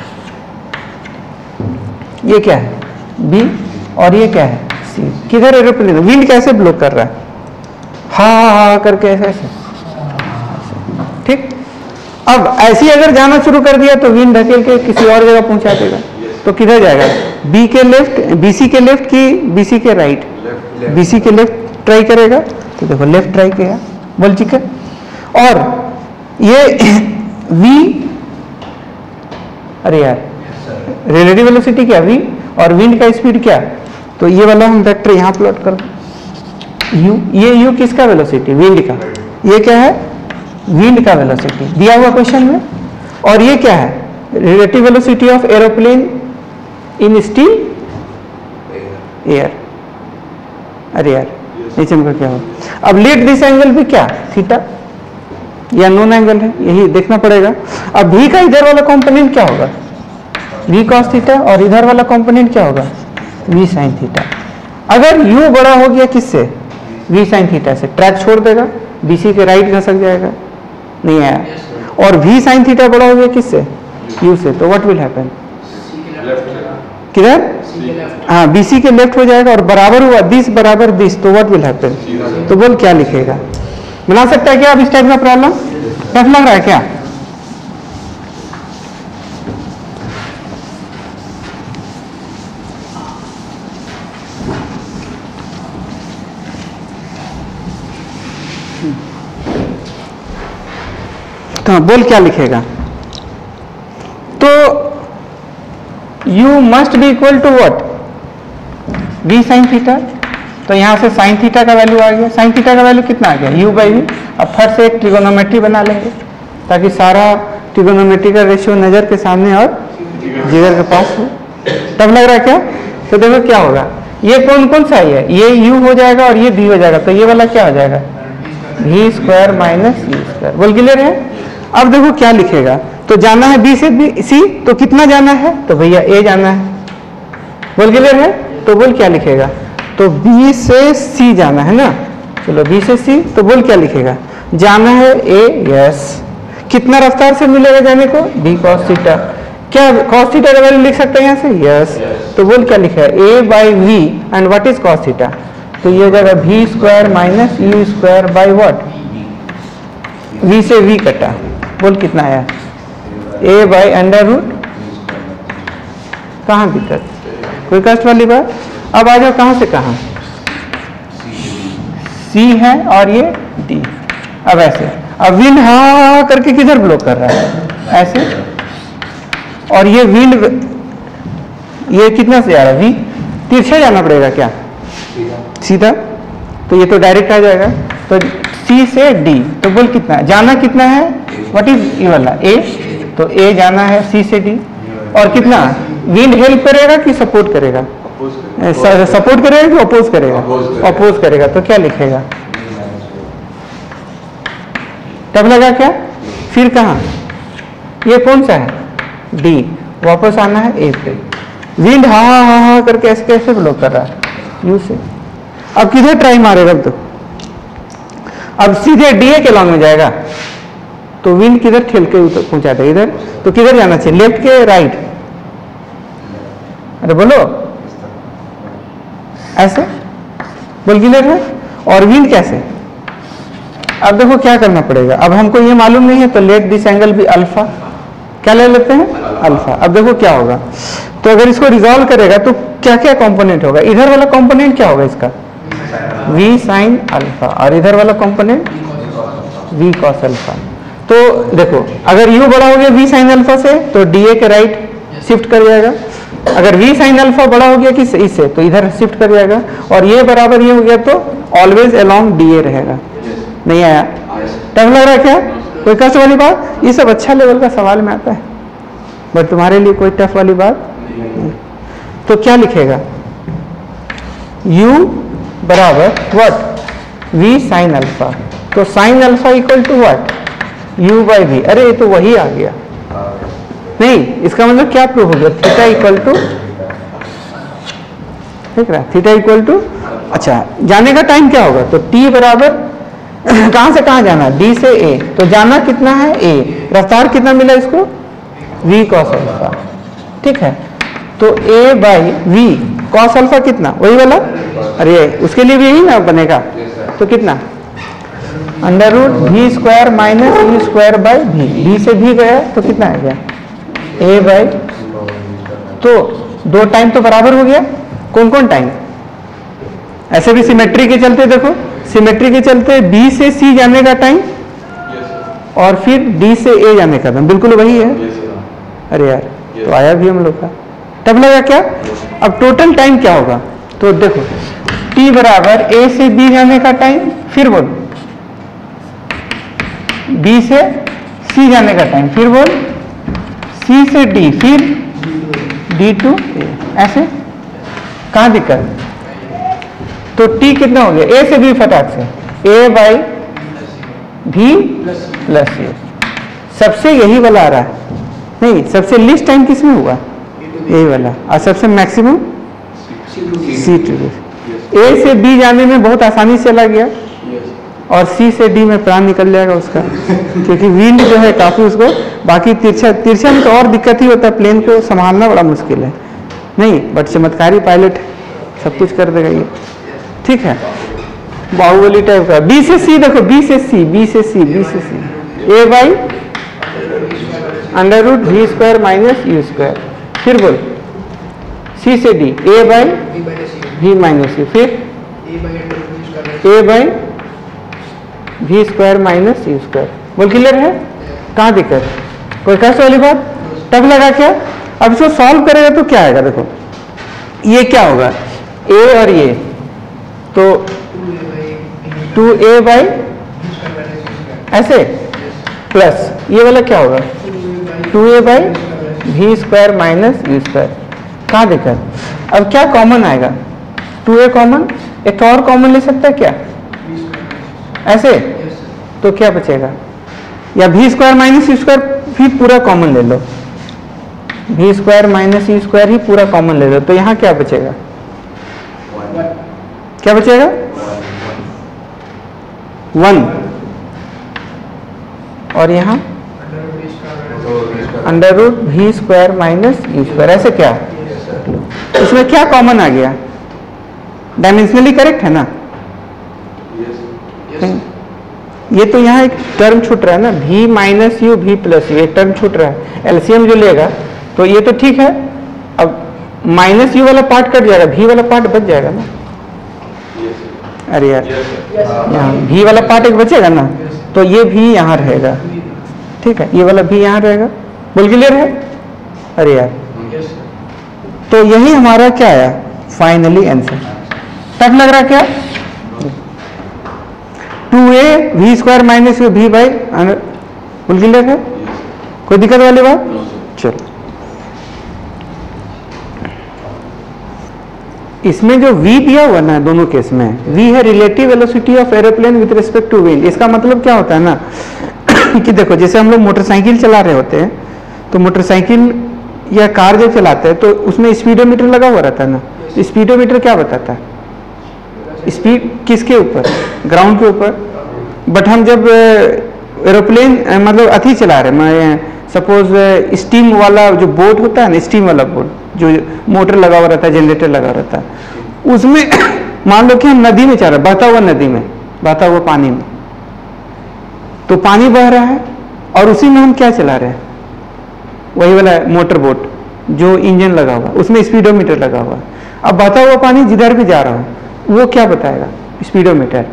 ये क्या है बी और ये क्या है सी, किधर एरोप्लेन, विंड कैसे ब्लो कर रहा है, हा हा हा करके ऐसे ऐसे, ठीक। अब ऐसी अगर जाना शुरू कर दिया तो विंड धकेल के किसी और जगह पहुंचा देगा, तो किधर जाएगा, बी के लेफ्ट, बीसी के लेफ्ट की बीसी के राइट, बीसी के लेफ्ट ट्राई करेगा, तो देखो लेफ्ट ट्राई किया, बोल ठीक है। और ये v, अरे यार रिलेटिव वेलोसिटी क्या v, और विंड का स्पीड क्या, तो ये वाला हम वेक्टर यहाँ प्लॉट कर u, ये u किसका वेलोसिटी, विंड का, ये क्या है विंड का वेलोसिटी दिया हुआ क्वेश्चन में। और ये क्या है, relative velocity of aeroplane in still air. अरे यार नीचे में क्या हो, अब लेट दिस एंगल भी क्या, थीटा, या नोन एंगल है, यही देखना पड़ेगा। अब v का इधर वाला कंपोनेंट क्या होगा, v cos थीटा, और इधर वाला कंपोनेंट क्या होगा, v sin थीटा। अगर u बड़ा हो गया किससे, v sin थीटा से, ट्रैक छोड़ देगा, bc के राइट घसक जाएगा, नहीं आया। और v sin थीटा बड़ा हो गया किससे, u से, तो व्हाट विल हैपन, किधर, हाँ bc के लेफ्ट हो जाएगा, और बराबर हुआ दिस बराबर दिस, तो व्हाट विल हैपन, तो बोल क्या लिखेगा। बना सकता है क्या अब इस टाइप का प्रॉब्लम, टफ लग रहा है क्या। तो बोल क्या लिखेगा, तो u must be equal to what, v sin theta, तो यहाँ से साइन थीटा का वैल्यू आ गया, साइन थीटा का वैल्यू कितना आ गया, u बाई वी। अब फट से एक ट्रिगोनोमेट्री बना लेंगे ताकि सारा ट्रिगोनोमेट्री का रेशियो नज़र के सामने और जिगर के पास हो। तब लग रहा है क्या, तो देखो क्या होगा, ये कौन कौन सा है, ये u हो जाएगा और ये v हो जाएगा, तो ये वाला क्या हो जाएगा, v square minus you square. बोल क्लियर है। अब देखो क्या लिखेगा, तो जाना है b से b c, तो कितना जाना है, तो भैया a जाना है। बोल क्लियर है, तो बोल क्या लिखेगा, तो B से C जाना है ना, चलो B से C, तो बोल क्या लिखेगा, जाना है A, यस, कितना रफ्तार से मिलेगा जाने को, B cos थीटा, क्या cos थीटा का वैल्यू लिख सकते हैं यहाँ से, यस, तो बोल क्या लिखा है, A by V and what is cos theta, तो ये हो जाएगा V square minus you square by what, V से V कटा, बोल कितना आया, A बाई अंडर रूट, कहाँ दिक्कत, कोई कष्ट वाली बात। अब आ जाओ कहाँ से कहाँ, C है और ये D। अब ऐसे अब विंड हा करके किधर ब्लो कर रहा है, ऐसे, और ये विंड ये कितना से जा रहा है, वी तिरछा जाना पड़ेगा क्या, सीधा, तो ये तो डायरेक्ट आ जाएगा। तो सी से डी, तो बोल कितना जाना, कितना है, व्हाट इज ये वाला ए, तो ए जाना है सी से डी, और कितना विंड हेल्प करेगा कि सपोर्ट करेगा, सपोर्ट करेगा कि अपोज करेगा, अपोज करेगा, तो क्या लिखेगा, तब लगा क्या, फिर कहाँ, ये कौन सा है, डी, वापस आना है ए पे, विंड हा हा हा हा करके ऐसे कैसे ब्लो कर रहा है, यू से, अब किधर ट्राई मारेगा, तो अब सीधे डीए के लॉन्ग में जाएगा, तो विंड किधर ठेल के पहुंचा देगा, इधर, तो किधर जाना चाहिए, लेफ्ट के राइट, अरे बोलो, ऐसे बोल, क्लियर है, और विंड कैसे, अब देखो क्या करना पड़ेगा, अब हमको ये मालूम नहीं है, तो लेट दिस एंगल भी अल्फा, क्या ले लेते हैं, अल्फा। अब देखो क्या होगा, तो अगर इसको रिजॉल्व करेगा तो क्या क्या कंपोनेंट होगा, इधर वाला कंपोनेंट क्या होगा इसका, v साइन अल्फा, और इधर वाला कंपोनेंट v कॉस अल्फा। तो देखो अगर u बड़ा हो गया v साइन अल्फा से, तो dA के राइट शिफ्ट कर जाएगा, अगर v साइन अल्फा बड़ा हो गया किस इससे, तो इधर शिफ्ट कर जाएगा, और ये बराबर ये हो गया तो ऑलवेज अलोंग dA रहेगा। नहीं आया, टफ लग रहा है क्या, कोई कष्ट वाली बात, ये सब अच्छा लेवल का सवाल में आता है, बट तुम्हारे लिए कोई टफ वाली बात नहीं। तो क्या लिखेगा, u बराबर व्हाट, v साइन अल्फा, तो sine alpha equal to what, u by v, अरे ये तो वही आ गया, नहीं इसका मतलब क्या प्रूव हो गया, थीटा इक्वल टू, ठीक है, थीटा इक्वल टू, अच्छा जाने का टाइम क्या होगा, तो t बराबर कहां से कहां जाना, d से a, तो जाना कितना है a, रफ्तार कितना मिला इसको, v cos अल्फा, ठीक है, तो a by v cos alpha कितना, वही वाला, अरे उसके लिए भी यही ना बनेगा, तो कितना, under root v square minus you square by v, v से भी गया तो कितना आ गया, a बाई, तो दो टाइम तो बराबर हो गया, कौन कौन टाइम, ऐसे भी सिमेट्री के चलते, देखो सिमेट्री के चलते b से c जाने का टाइम और फिर d से a जाने का टाइम बिल्कुल वही है, अरे यार तो आया भी हम लोग का, तब लगा क्या, अब टोटल टाइम क्या होगा, तो देखो t बराबर a से b जाने का टाइम, फिर बोल b से c जाने का टाइम, फिर बोल c से d, फिर d टू a, ऐसे, कहाँ दिक्कत, तो t कितना हो गया, a से b फटाक से, a by v plus a, सबसे यही वाला आ रहा है, नहीं सबसे लिस्ट टाइम किसमें हुआ, यही वाला, और सबसे मैक्सिमम सी टू, ए से बी जाने में बहुत आसानी से चला गया, और सी से डी में प्राण निकल जाएगा उसका, क्योंकि विंड जो है काफी उसको, बाकी तिरछा तिरछा में तो और दिक्कत ही होता है, प्लेन को संभालना बड़ा मुश्किल है, नहीं बट चमत्कारी पायलट सब कुछ कर देगा ये, ठीक है, बाहुबली टाइप का। बी से सी देखो, बी से सी, बी से सी, बी से C, a by under root v square minus you square, फिर बोल सी से D, a by v minus u, फिर a by v square minus you square, बोल क्लियर है, कहाँ दिक्कत, कोई कष्ट वाली बात, तब लगा क्या, अब इसको सॉल्व करेगा तो क्या आएगा, देखो ये क्या होगा, ए और ये, तो टू ए बाई ऐसे प्लस ये वाला क्या होगा, two a by v square minus you square, कहाँ दिक्कत, अब क्या कॉमन आएगा, टू ए कॉमन, एक और कॉमन ले सकता है क्या, ऐसे, तो क्या बचेगा, या v square minus you square भी पूरा कॉमन ले लो, v square minus you square ही पूरा कॉमन ले लो, तो यहाँ क्या बचेगा, क्या बचेगा, वन, और यहाँ under root v square minus you square, ऐसे क्या, इसमें क्या कॉमन आ गया, डायमेंशनली करेक्ट है ना, ये तो यहाँ एक टर्म छूट रहा है ना, v minus u v plus u, एक टर्म छूट रहा है, एलसीएम जो लेगा तो ये तो ठीक है, अब माइनस यू वाला पार्ट कट जाएगा, v वाला पार्ट बच जाएगा ना, अरे यार यहाँ v वाला पार्ट एक बचेगा ना, तो ये भी यहाँ रहेगा, ठीक है, ये वाला भी यहाँ रहेगा। बोल क्लियर है? अरे यार, तो यही हमारा क्या आया फाइनली आंसर। टफ लग रहा क्या? Two a v square minus v by, बोल क्लियर है? कोई दिक्कत वाली बात? चलो, इसमें जो v दिया हुआ ना दोनों केस में, v है relative velocity of aeroplane with respect to wind. इसका मतलब क्या होता है ना कि देखो, जैसे हम लोग मोटरसाइकिल चला रहे होते हैं, तो मोटरसाइकिल या कार जब चलाते हैं तो उसमें स्पीडोमीटर लगा हुआ रहता है ना। स्पीडोमीटर क्या बताता है? स्पीड किसके ऊपर? ग्राउंड के ऊपर। बट हम जब एरोप्लेन मतलब अथी चला रहे, मैं सपोज स्टीम वाला जो बोट होता है ना, स्टीम वाला बोट जो मोटर लगा हुआ रहता है, जनरेटर लगा रहता है, उसमें मान लो कि हम नदी में चल रहे, बहता हुआ नदी में, बहता हुआ पानी में, तो पानी बह रहा है और उसी में हम क्या चला रहे हैं? वही वाला मोटर बोट जो इंजन लगा हुआ, उसमें स्पीडोमीटर लगा हुआ। अब बहता हुआ पानी जिधर भी जा रहा हो वो क्या बताएगा? स्पीडोमीटर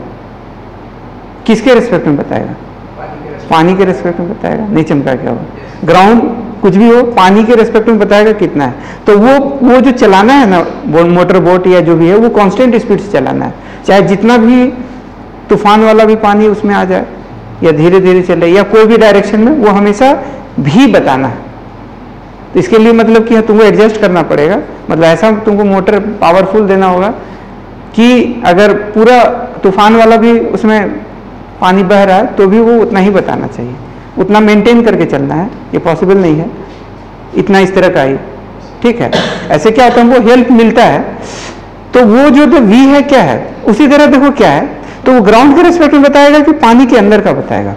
किसके रिस्पेक्ट में बताएगा? पानी के रिस्पेक्ट में बताएगा। नहीं चमका क्या हुआ? ग्राउंड कुछ भी हो, पानी के रिस्पेक्ट में बताएगा कितना है। तो वो वो जो चलाना है ना, वो मोटर बोट या जो भी है, वो कांस्टेंट स्पीड से चलाना है, चाहे जितना भी तूफान वाला भी पानी उसमें आ जाए या धीरे धीरे चले या कोई भी डायरेक्शन में, वो हमेशा भी बताना है। तो इसके लिए मतलब कि तुमको एडजस्ट करना पड़ेगा, मतलब ऐसा तुमको मोटर पावरफुल देना होगा कि अगर पूरा तूफान वाला भी उसमें पानी बह रहा है तो भी वो उतना ही बताना चाहिए, उतना मेंटेन करके चलना है। ये पॉसिबल नहीं है इतना इस तरह का ही, ठीक है। ऐसे क्या होता है, हमको हेल्प मिलता है। तो वो जो तो वी है क्या है, उसी तरह देखो क्या है, तो वो ग्राउंड के रिस्पेक्ट में बताएगा कि पानी के अंदर का बताएगा,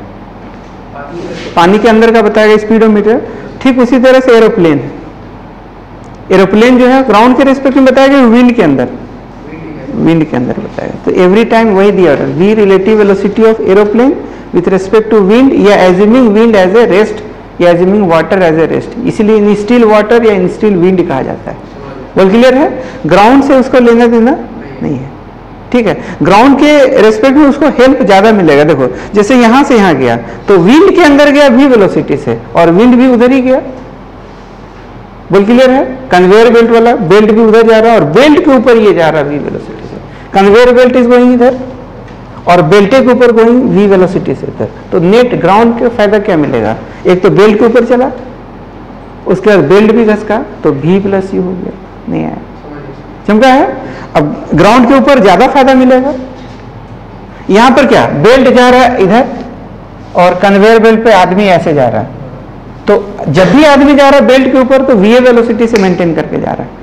पानी के अंदर का बताएगा स्पीडोमीटर। ठीक उसी तरह से एरोप्लेन, एरोप्लेन जो है ग्राउंड के रिस्पेक्ट में बताएगा, विंड के अंदर, विंड के अंदर बताएगा। तो एवरी टाइम वही दिया होता है, v relative velocity of aeroplane with respect to wind, या assuming wind as a rest, या assuming water as a rest. इसलिए इन स्टिल वाटर या इन स्टिल विंड कहा जाता है। बोल क्लियर है? ग्राउंड से उसको लेना देना नहीं है, ठीक है। ग्राउंड के रेस्पेक्ट में उसको हेल्प ज्यादा मिलेगा। देखो जैसे यहां से यहां गया तो विंड के अंदर गया वी वेलोसिटी से, और विंड भी उधर ही गया। बोल क्लियर है? कन्वेयर बेल्ट वाला बेल्ट भी उधर जा रहा है और बेल्ट के ऊपर ये जा रहा है वी वेलोसिटी से। कन्वेयर बेल्ट इज गोइंग इधर और बेल्टे के ऊपर गोइंग वी वेलोसिटी से इधर। तो नेट ग्राउंड का फायदा क्या मिलेगा? एक तो बेल्ट के ऊपर चला, उसके बाद बेल्ट भी घसका तो भी प्लस यू हो गया, नहीं आया, चमका है। अब ग्राउंड के ऊपर ज्यादा फायदा मिलेगा। यहां पर क्या, बेल्ट जा रहा है इधर और कन्वेयर बेल्ट पे आदमी ऐसे जा रहा है, तो जब भी आदमी जा रहा है बेल्ट के ऊपर तो वी वेलोसिटी से मेंटेन करके जा रहा है,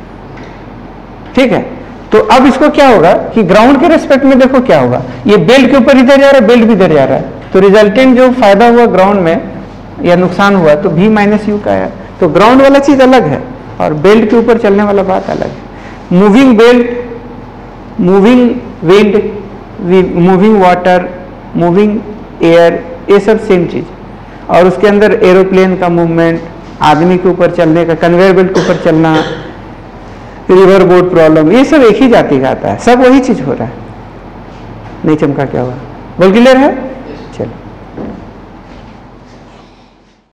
ठीक है। तो अब इसको क्या होगा कि ग्राउंड के रिस्पेक्ट में देखो क्या होगा, ये बेल्ट के ऊपर इधर जा रहा है, बेल्ट भी इधर जा रहा है, तो रिजल्टेंट जो फायदा हुआ ग्राउंड में या नुकसान हुआ तो भी माइनस यू का है। तो ग्राउंड वाला चीज अलग है और बेल्ट के ऊपर चलने वाला बात अलग है। Moving belt, moving wind, moving water, moving air, ये सब सेम चीज। और उसके अंदर एरोप्लेन का मूवमेंट, आदमी के ऊपर चलने का, कन्वेयर बेल्ट के ऊपर चलना, रिवर बोट प्रॉब्लम, ये सब एक ही जाति का आता है, सब वही चीज हो रहा है। नहीं चमका क्या हुआ? बोल क्लियर है?